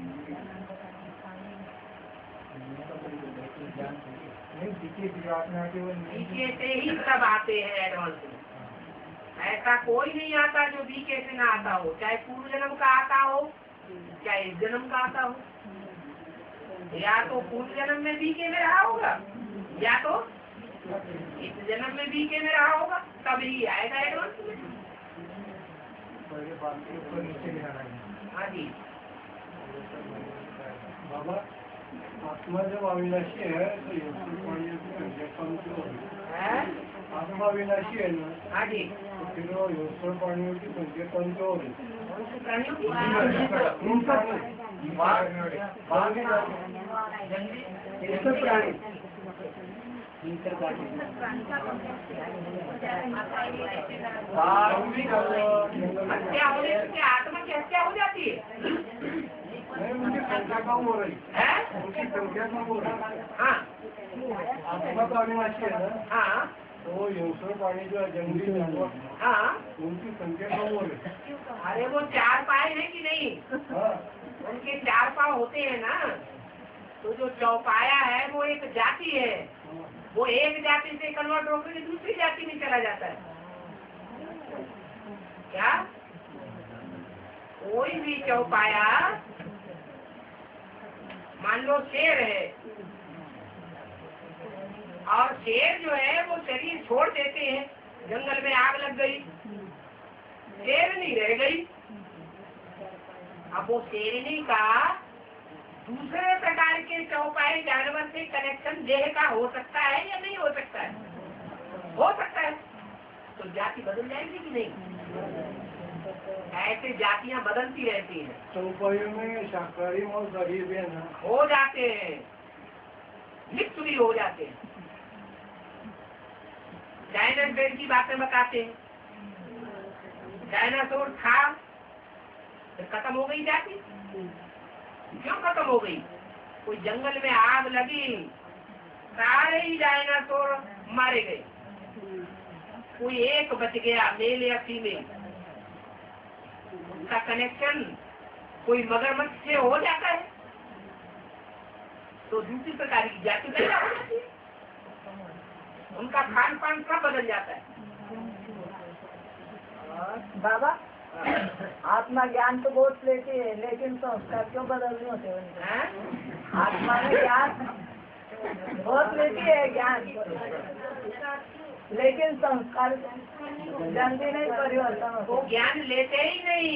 बीके से ही सब आते हैं एडवांस में, ऐसा कोई नहीं आता जो बीके से ना आता हो, चाहे पूर्व जन्म का आता हो चाहे इस जन्म का आता हो। या तो पूर्व जन्म में बीके में रहा होगा या तो इस जन्म में बीके में रहा होगा, तभी आएगा एडवांस में। हाँ जी बाबा, आत्मा जब अविनाशी है तो आत्मा अविनाशी है ना? हाँ जी, तो फिर वो योगफल प्राणियों की संख्या कम क्यों हो रही? प्राणियों की हत्या होने से आत्मा की हत्या हो जाती है। उनकी संख्या कम हो रही है? उनकी संख्या कम हो रही। हाँ आत्मा तो अविनाशी है ना, हाँ तो वो योगफल प्राणी जो है जंगली जानवर, हाँ। उनकी संख्या कम हो रही। अरे वो चार पाए हैं कि नहीं? हाँ, उनके चार पाँव होते हैं ना, तो जो चौपाया है वो एक जाति है, वो एक जाति से कन्वर्ट होकर दूसरी जाति में चला जाता है। क्या कोई भी चौपाया, मान लो शेर है, और शेर जो है वो शरीर छोड़ देते हैं, जंगल में आग लग गई, शेर नहीं रह गई। अब वो शेरनी का दूसरे प्रकार के चौपाई जानवर से कनेक्शन देह का हो सकता है या नहीं हो सकता है? हो सकता है। तो जाति बदल जाएगी कि नहीं? ऐसे जातियां बदलती रहती हैं। चौपाइयों में शाकाहारी मांसाहारी भी है ना? हो जाते हैं, लिप्त भी हो जाते हैं। डायनासोर की बातें बताते हैं। डायनासोर था तो खत्म हो गई जाति। क्यों खत्म हो गई? कोई जंगल में आग लगी, सारे ही डायनासोर मारे गए, कोई एक बच गया, मेल या फीमेल। उसका कनेक्शन कोई मगरमच्छ से हो जाता है तो दूसरी प्रकार की जाति पैदा हो जाती है, उनका खान पान सब बदल जाता है। बाबा, आत्मा ज्ञान तो बहुत लेती है, लेकिन संस्कार क्यों बदल नहीं होते उनके? आत्मा में ज्ञान बहुत लेती है ज्ञान, लेकिन संस्कार जल्दी नहीं परिवर्तन होते। वो ज्ञान लेते ही नहीं।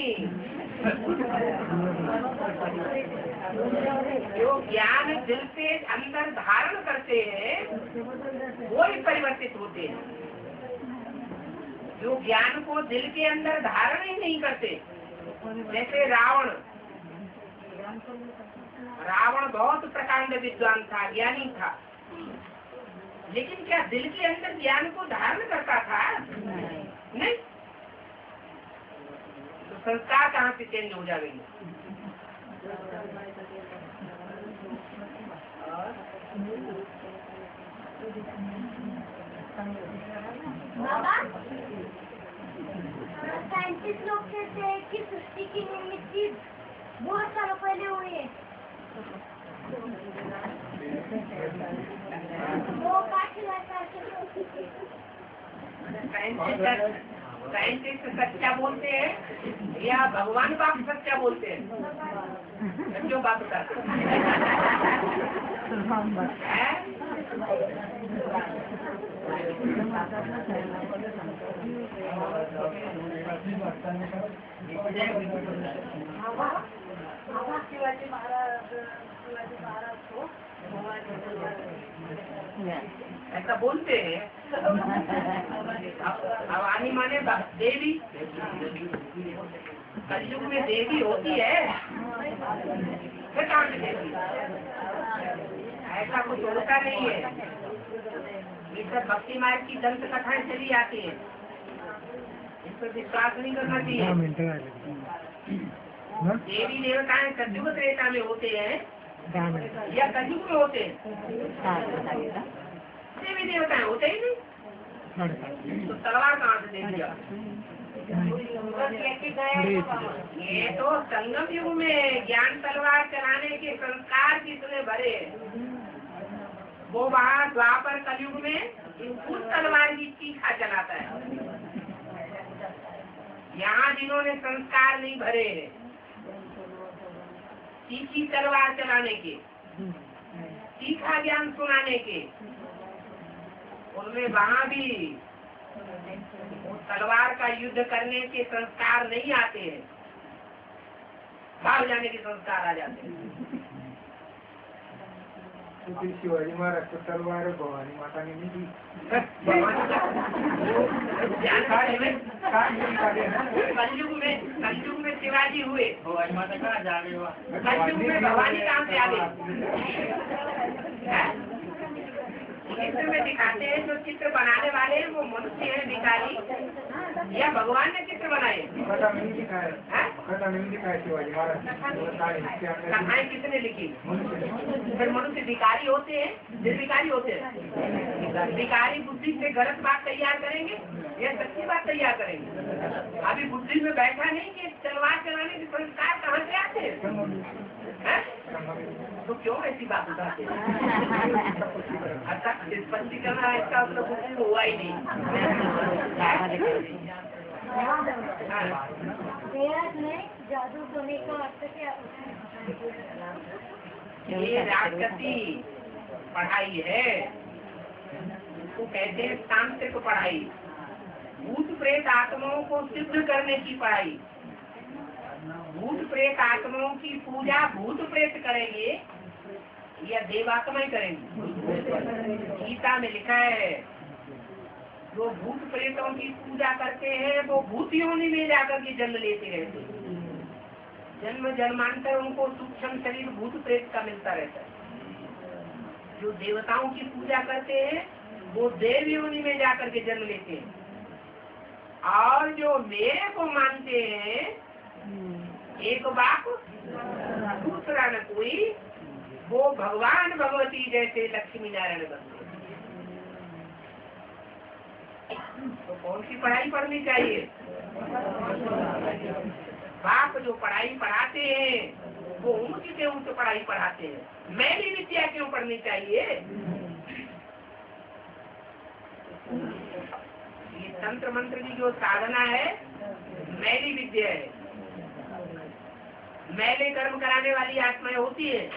जो ज्ञान दिल से अंदर धारण करते हैं वो ही परिवर्तित होते हैं। जो ज्ञान को दिल के अंदर धारण ही नहीं करते, जैसे रावण रावण बहुत प्रकांड विद्वान था, ज्ञानी था, लेकिन क्या दिल के अंदर ज्ञान को धारण करता था? नहीं। तो संस्कार कहाँ से चेंज हो जाएंगे? साइंटिस्ट लोग कहते हैं कि सृष्टि की निर्मित बहुत सालों पहले हुई है। वो साइंटिस्ट सच्चा बोलते हैं या भगवान बाप सच्चा बोलते हैं? जो बात बताते ऐसा बोलते हैं। अब आनी माने देवी, कलयुग में देवी होती है, देवी ऐसा कुछ होता नहीं है। ये सब भक्ति मार्ग की दंत कथाएं चली आती है, इस पर विश्वास नहीं करना चाहिए। देवी देवताएं सतयुग त्रेता में होते हैं या कलयुग में होते हैं? देवी देवताएं होते ही नहीं, तो तलवार कहाँ से दे दिया? ये तो संगम युग में ज्ञान तलवार चलाने के संस्कार कितने भरे, वो वहाँ द्वापर कलयुग में उस तलवार की चीखा चलाता है। यहाँ जिन्होंने संस्कार नहीं भरे हैं तीखी तलवार चलाने के, तीखा ज्ञान सुनाने के, उनमें वहाँ भी तलवार का युद्ध करने के संस्कार नहीं आते हैं, भाग जाने के संस्कार आ जाते हैं। तो शिवाजी महाराज को तलवार भवानी माता ने नहीं दी। कलयुग में शिवाजी हुए, भवानी माता कहाँ जा गई? कलयुग में भवानी कहाँ से आ गई? चित्र में दिखाते हैं, जो चित्र बनाने वाले हैं वो मनुष्य है भिखारी या भगवान ने चित्र बनाए? शिवाजी महाराज कथाएं किसने लिखी? फिर मनुष्य भिखारी होते हैं, निर्भिकारी होते हैं। भिखारी बुद्धि से गलत बात तैयार करेंगे या सच्ची बात तैयार करेंगे? अभी बुद्धि में बैठा नहीं कि तलवार चलाने के संस्कार कहाँ से आते हैं? तो क्यों ऐसी बात उठाते हैं? अच्छा स्पष्टीकरण इसका मतलब कुछ हुआ ही नहीं। जादू होने का अर्थ क्या? ये राजगति पढ़ाई है, उसको कहते हैं तांत्रिक पढ़ाई, भूत प्रेत आत्माओं को सिद्ध करने की पढ़ाई। भूत प्रेत आत्माओं की पूजा भूत प्रेत करेंगे या देवात्माएं करेंगी? गीता में लिखा है जो भूत प्रेतों की पूजा करते हैं वो भूत योनि में जाकर के जन्म लेते रहते हैं। जन्म जन्मांतर उनको सूक्ष्म शरीर भूत प्रेत का मिलता रहता है। जो देवताओं की पूजा करते हैं वो देव योनि में जाकर के जन्म लेते हैं। और जो मेरे को मानते हैं एक बाप दूसरा न कोई, वो भगवान भगवती जैसे लक्ष्मी नारायण बनते। तो कौन सी पढ़ाई पढ़नी चाहिए? बाप जो पढ़ाई पढ़ाते हैं वो ऊंची से ऊंची पढ़ाई पढ़ाते हैं। मैली विद्या क्यों पढ़नी चाहिए? ये तंत्र मंत्र की जो साधना है मैली विद्या है। मैले कर्म कराने वाली आत्माएं होती है,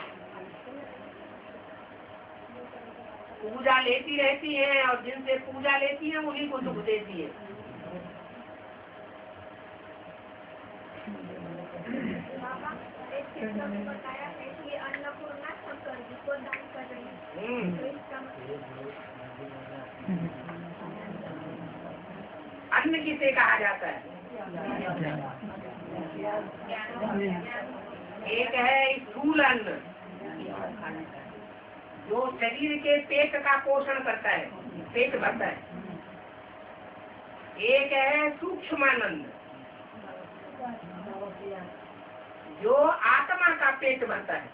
पूजा लेती रहती हैं और जिनसे पूजा लेती हैं उन्हीं को दुख देती है। बताया है कि अन्नपूर्णा शंकर जी को दान कर रही है। अन्न किसे कहा जाता है? एक है स्थूल अन्न जो शरीर के पेट का पोषण करता है, पेट भरता है। एक है सूक्ष्मानंद, जो आत्मा का पेट भरता है।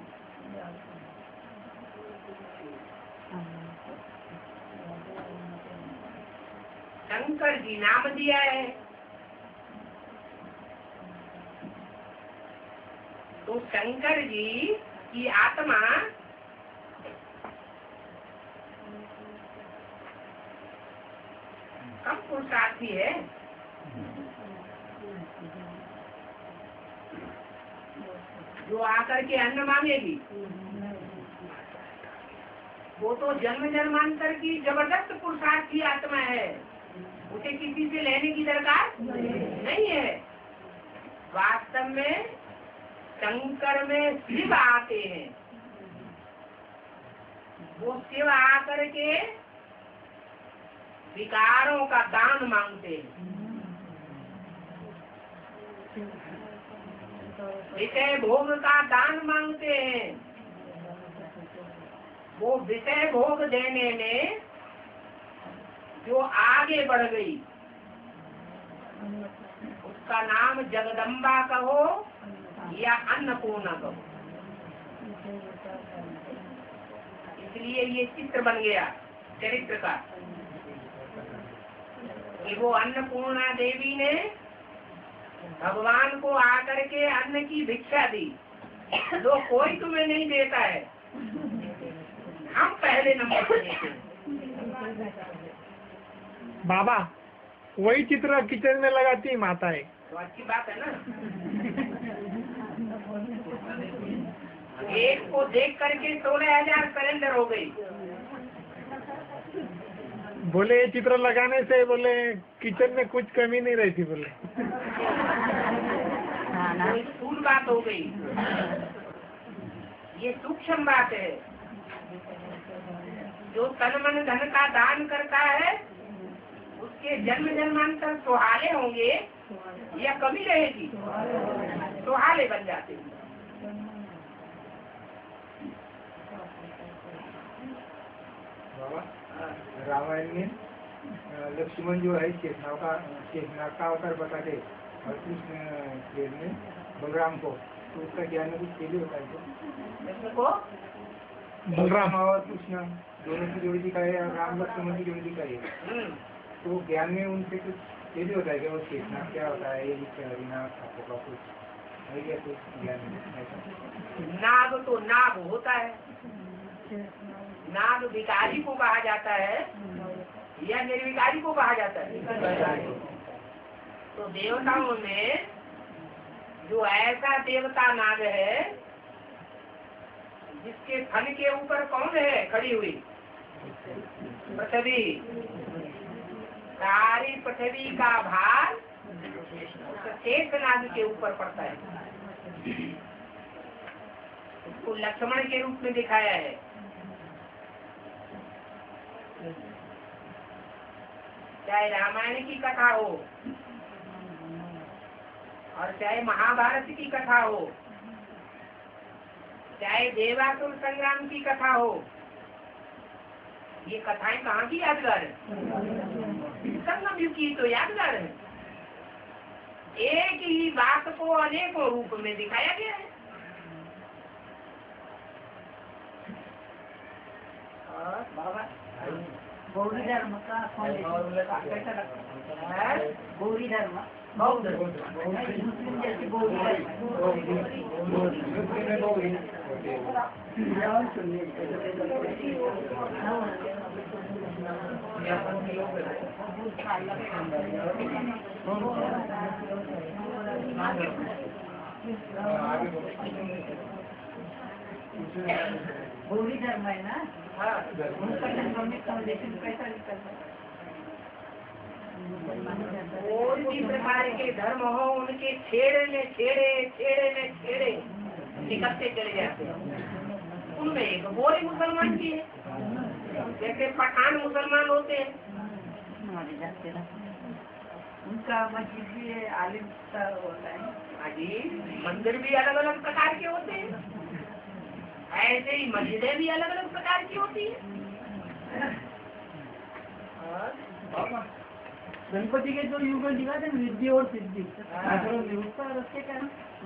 शंकर जी नाम दिया है, तो शंकर जी की आत्मा कम पुरुषार्थी है। जो आकर के अन्न मांगेगी वो तो जन्म जन्मांतर की जबरदस्त पुरुषार्थी आत्मा है, उसे किसी से लेने की दरकार नहीं है। वास्तव में शंकर में शिव आते हैं, वो शिव आकर के विकारों का दान मांगते हैं। विषय भोग का दान मांगते हैं। वो विषय भोग देने में जो आगे बढ़ गई उसका नाम जगदम्बा कहो या अन्नपूर्णा कहो। इसलिए ये चित्र बन गया चरित्र का कि वो अन्नपूर्णा देवी ने भगवान को आकर के अन्न की भिक्षा दी। लो कोई तुम्हें नहीं देता है, हम पहले नंबर पर देते हैं। बाबा वही चित्र किचन में लगाती है माताएं, तो अच्छी बात है ना। एक को देख करके 16,000 सरेंडर हो गई। बोले ये चित्र लगाने से बोले किचन में कुछ कमी नहीं रहती बोले। कोई स्थूल बात हो गई, ये सूक्ष्म बात है। जो तन मन धन का दान करता है उसके जन्म जन्मांतर सुहाले होंगे या कमी रहेगी, सुहाले बन जाते हैं। रामायण में लक्ष्मण जो है शेषनाग का अवतार बताते और कृष्ण में बलराम को, तो उसका ज्ञान कुछ खेल होता है को बलराम और कृष्ण दोनों की जोड़ी दिखाई और राम लक्ष्मण की जोड़ी दिखाई। तो ज्ञान में उनसे कुछ खेल होता है कि वो शेषनाग क्या होता है, ये कुछ ज्ञान नाग तो नाग होता है, नाग विकारी को कहा जाता है या निर्विकारी को कहा जाता है। तो देवताओं में जो ऐसा देवता नाग है जिसके फन के ऊपर कौन है खड़ी हुई, पृथ्वी। सारी पृथ्वी का भार शेष नाग के ऊपर पड़ता है। उसको लक्ष्मण के रूप में दिखाया है। चाहे रामायण की कथा हो और चाहे महाभारत की कथा हो, चाहे देवासुर संग्राम की कथा हो, ये कथाएं कहाँ की यादगार है? संगम युग की तो यादगार है। एक ही बात को अनेकों रूप में दिखाया गया है। और बाबा गौरी धर्म का कैसा लगता है? गौरी धर्म बौद्ध मुस्लिम जैसे गौरी गौरी धर्म है ना। उनका फाउंडेशन कैसा निकलता है? कोई भी प्रकार के धर्म हो उनके छेड़े में छेड़े निकलते चले जाते हैं। उनमें एक गोरे मुसलमान भी है, जैसे पठान मुसलमान होते हैं। उनका मस्जिद भी आलिम का होता है। हाँ जी, मंदिर भी अलग अलग प्रकार के होते हैं। ऐसे ही मस्जिदें भी अलग अलग प्रकार की होती है। गणपति के जो युग दिखाते हैं रिद्धि और सिद्धि, उसका रस्ते क्या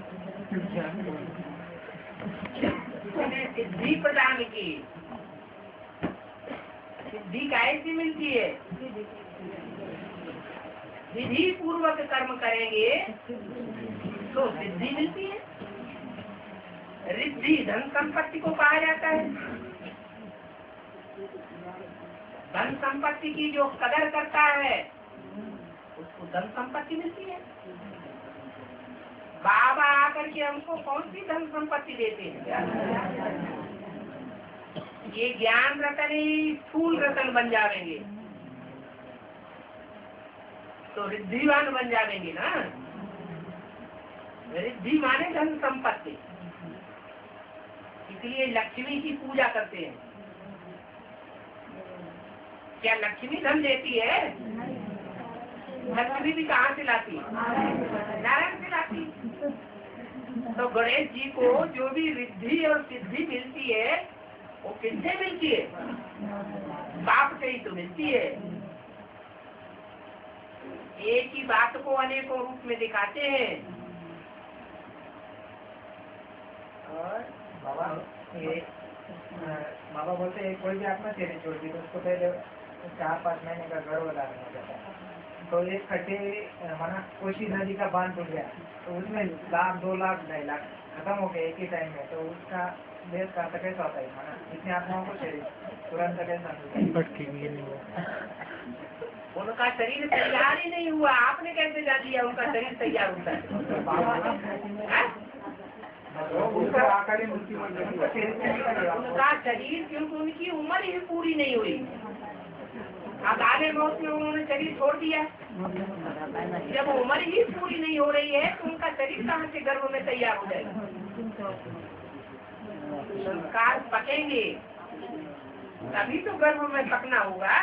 इसने सिद्धि प्रदान की। सिद्धि कैसी मिलती है? विधि पूर्वक कर्म करेंगे तो सिद्धि मिलती है। रिद्धि धन संपत्ति को कहा जाता है। धन संपत्ति की जो कदर करता है उसको धन संपत्ति मिलती है। बाबा आकर के हमको कौन सी धन संपत्ति देते हैं? ये ज्ञान रतन ही फूल रतन बन जाएंगे तो रिद्धिवान बन जाएंगे ना। रिद्धि माने धन संपत्ति, इसलिए लक्ष्मी की पूजा करते हैं। क्या लक्ष्मी धन देती है? लक्ष्मी भी कहाँ से लाती? नारायण से लाती। तो गणेश जी को जो भी रिद्धि और सिद्धि मिलती है वो किससे मिलती है? बाप से ही तो मिलती है। एक ही बात को अनेकों रूप में दिखाते हैं। और बाबा बोलते हैं कोई भी आत्मा चेहरे छोड़ दी तो उसको पहले 4-5 महीने का गर्भ धारण हो जाता है। तो एक खड्डे माना कोशी नदी का बांध टूट गया तो उसमें 1 लाख 2 लाख 2.5 लाख खत्म हो गए एक ही टाइम में। तो उसका देश का कैसा होता है? माना इतने आत्माओं को शरीर तुरंत कैसा उनका शरीर तैयार ही नहीं हुआ। आपने कैसे जान दिया उनका शरीर तैयार होता है? उनका शरीर क्योंकि उनकी उम्र ही पूरी नहीं हुई। अब आगे मौत में उन्होंने शरीर छोड़ दिया। जब उम्र ही पूरी नहीं हो रही है तो उनका शरीर कहाँ से गर्भ में तैयार हो जाएगा? संस्कार पकेंगे तभी तो गर्भ में पकना होगा।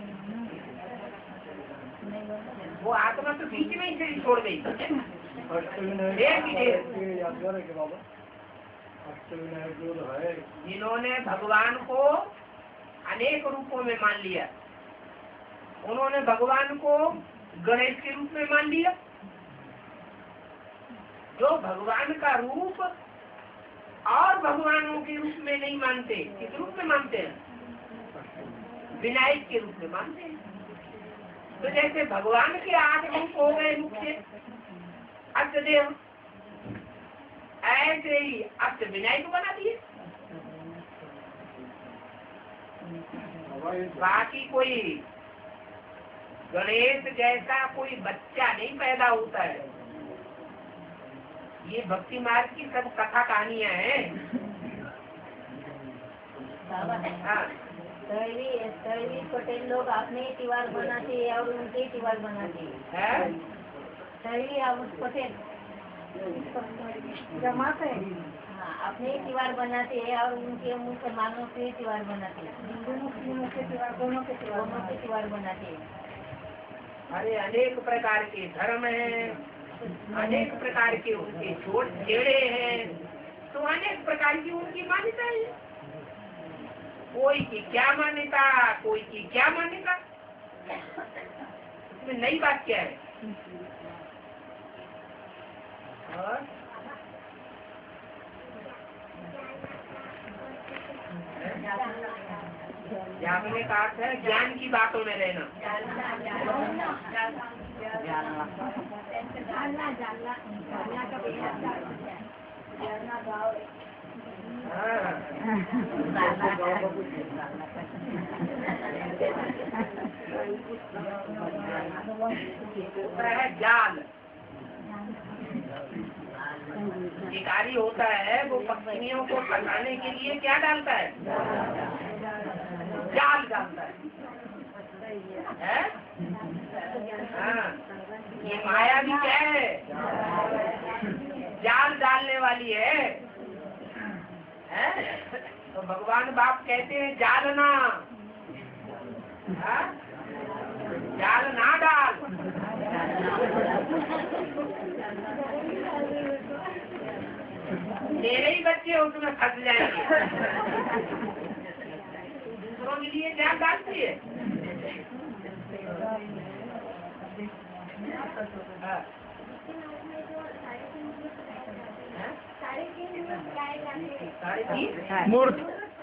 वो आत्मा तो बीच में ही शरीर छोड़ गई। जिन्होंने भगवान को अनेक रूपों में मान लिया, उन्होंने भगवान को गणेश के रूप में मान लिया। जो भगवान का रूप और भगवानों के रूप में नहीं मानते, किस रूप में मानते हैं? विनायक के रूप में मानते हैं। तो जैसे भगवान के 8 रूप हो गए मुख्य अष्टदेव, ऐसे ही अष्ट विनायक बना दिए। बाकी कोई गणेश जैसा कोई बच्चा नहीं पैदा होता है। ये भक्ति मार्ग की सब कथा कहानियां हैं। हाँ। तैवी पटेल लोग अपने ही त्योहार बनाते हैं और उनके ही त्योहार बनाते हैं। तैवी पटेल जमात है। हाँ, अपने ही त्योहार बनाते हैं और उनके मुसलमानों के त्योहार बनाते हैं। हिंदू मुस्लिमों के त्योहार दोनों के त्योहार बनाते हैं। अरे अनेक प्रकार के धर्म हैं, अनेक प्रकार के उनके छेड़े हैं, तो अनेक प्रकार की उनकी मान्यता है। कोई की क्या मान्यता, कोई की क्या मान्यता, इसमें नई बात क्या है? और जागने का अर्थ है ज्ञान की बातों में रहना। है जाल। शिकारी होता है वो पक्षियों को फंसाने के लिए क्या डालता है? जाल डालता है? हाँ, ये माया भी क्या है? जाल डालने वाली है। तो भगवान बाप कहते हैं जाल ना, जाल ना डाल। मेरे ही बच्चे उसमें फंस जाएंगे। दूसरों के लिए जान डालती है। मूर्त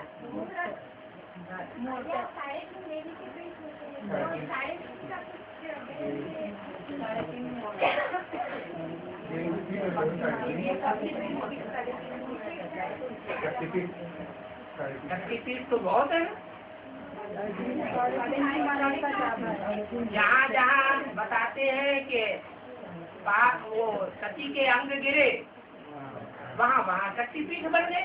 शक्तिपीठ तो बहुत है। जहाँ जहाँ बताते हैं कि वो सती के अंग गिरे, वहाँ वहाँ शक्तिपीठ बन गए।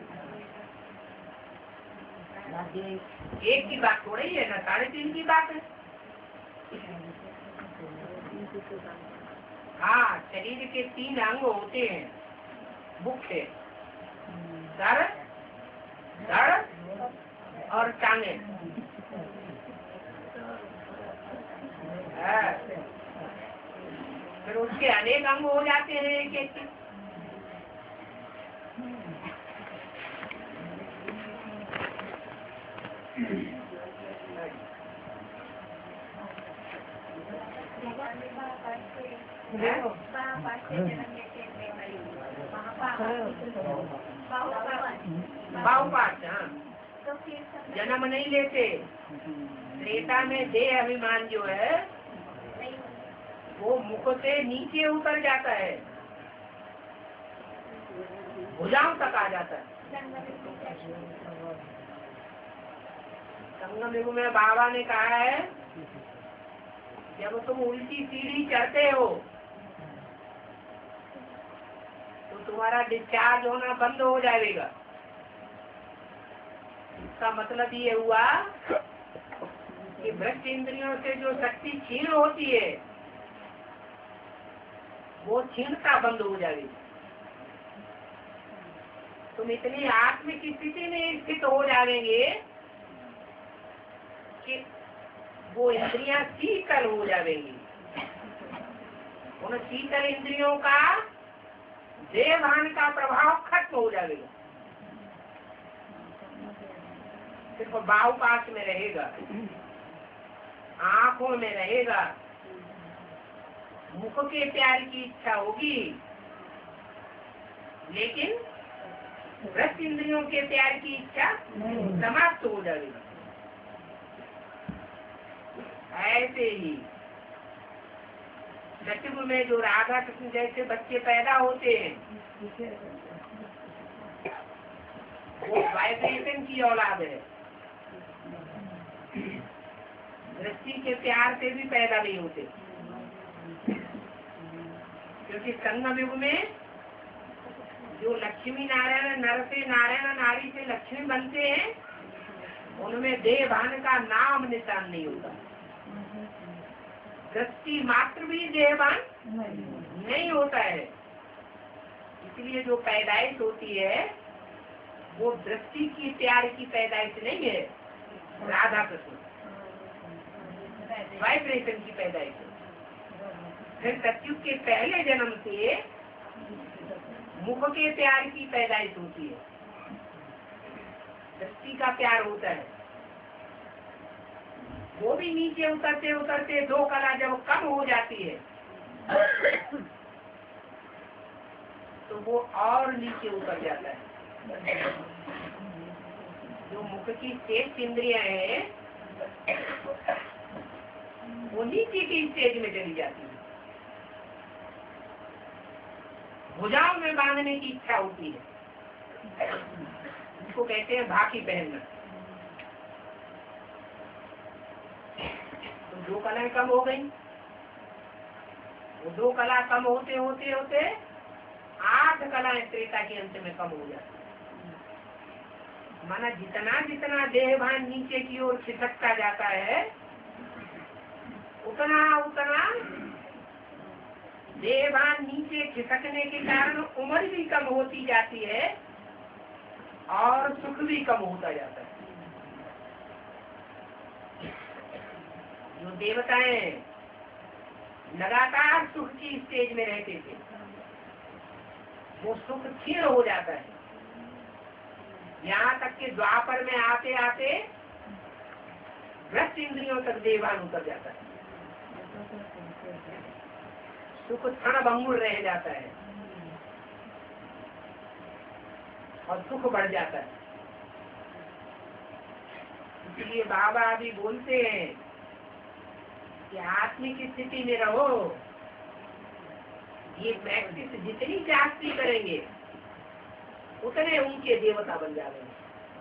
एक की बात थोड़ी है ना, 3.5 की बात है। हाँ, शरीर के 3 अंग होते हैं, मुख्य सर, धड़ और टांगे। फिर उसके अनेक अंग हो जाते हैं एक एक के। बाहुपात, हाँ, जन्म नहीं लेते। त्रेता में देह अभिमान जो है वो मुख से नीचे उतर जाता है, भुजाओं तक आ जाता है। संगम युग में बाबा ने कहा है, जब तुम उल्टी सीढ़ी चढ़ते हो तो तुम्हारा डिस्चार्ज होना बंद हो जाएगा। इसका मतलब ये हुआ कि भ्रष्ट इंद्रियों से जो शक्ति क्षीण होती है वो क्षीणता बंद हो जाएगी। तुम इतनी आत्मिक स्थिति में स्थित हो जाएंगे कि वो इंद्रियां शीतल हो जाएंगी। उन शीतल इंद्रियों का देहभान का प्रभाव खत्म हो जाएगा। सिर्फ बाहुपाश में रहेगा, आंखों में रहेगा, मुख के प्यार की इच्छा होगी, लेकिन भ्रष्ट इंद्रियों के प्यार की इच्छा समाप्त हो जाएगी। ऐसे ही सतयुग में जो राधा कृष्ण जैसे बच्चे पैदा होते हैं वो वाइब्रेशन की औलाद है। दृष्टि के प्यार से भी पैदा नहीं होते, क्योंकि संगम युग में जो लक्ष्मी नारायण नर से नारायण नारी से लक्ष्मी बनते हैं उनमें देहभान का नाम निशान नहीं होता। दृष्टि मात्र भी देहभान नहीं होता है। इसलिए जो पैदाइश होती है वो दृष्टि की प्यार की पैदाइश नहीं है, राधा कृष्ण वाइब्रेशन की पैदाइश है। फिर सतयुग के पहले जन्म से मुख के प्यार की पैदाइश होती है, दृष्टि का प्यार होता है। वो भी नीचे उतरते उतरते 2 कला जब कम हो जाती है तो वो और नीचे उतर जाता है। जो मुख की शेष इंद्रियां हैं वो नीचे की स्टेज में चली जाती है। भुजाओं में बांधने की इच्छा होती है, इसको कहते हैं भाकी पहनना। तो 2 कलाएं कम हो गई। वो 2 कला कम होते होते होते 8 कलाएं त्रेता के अंत में कम हो जाती। माना जितना जितना देहभान नीचे की ओर खिसकता जाता है उतना उतना देहभान नीचे खिसकने के कारण उम्र भी कम होती जाती है और सुख भी कम होता जाता है। जो देवताएं लगातार सुख की स्टेज में रहते थे वो सुख क्षीण हो जाता है। यहाँ तक कि द्वापर में आते आते भ्रष्ट इंद्रियों तक देवान उतर जाता है। सुख क्षण भंगुर रह जाता है और सुख बढ़ जाता है। इसलिए बाबा अभी बोलते हैं कि आत्मिक स्थिति में रहो। ये प्रैक्टिस जितनी जास्ती करेंगे उतने उनके देवता बन जाएंगे,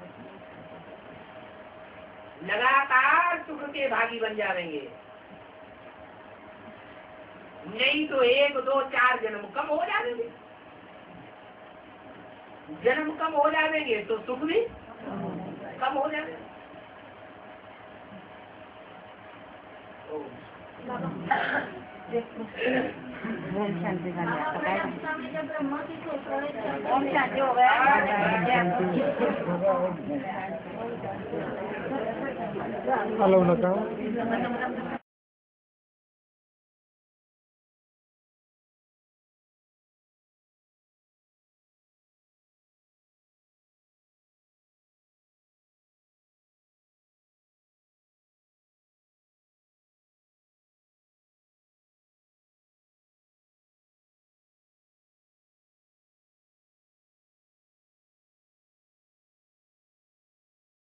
लगातार सुख के भागी बन जाएंगे। नहीं तो 1, 2, 4 जन्म कम हो जाएंगे। जन्म कम हो जाएंगे तो सुख भी कम हो जाएगा। शांति हो गया। हेलो नका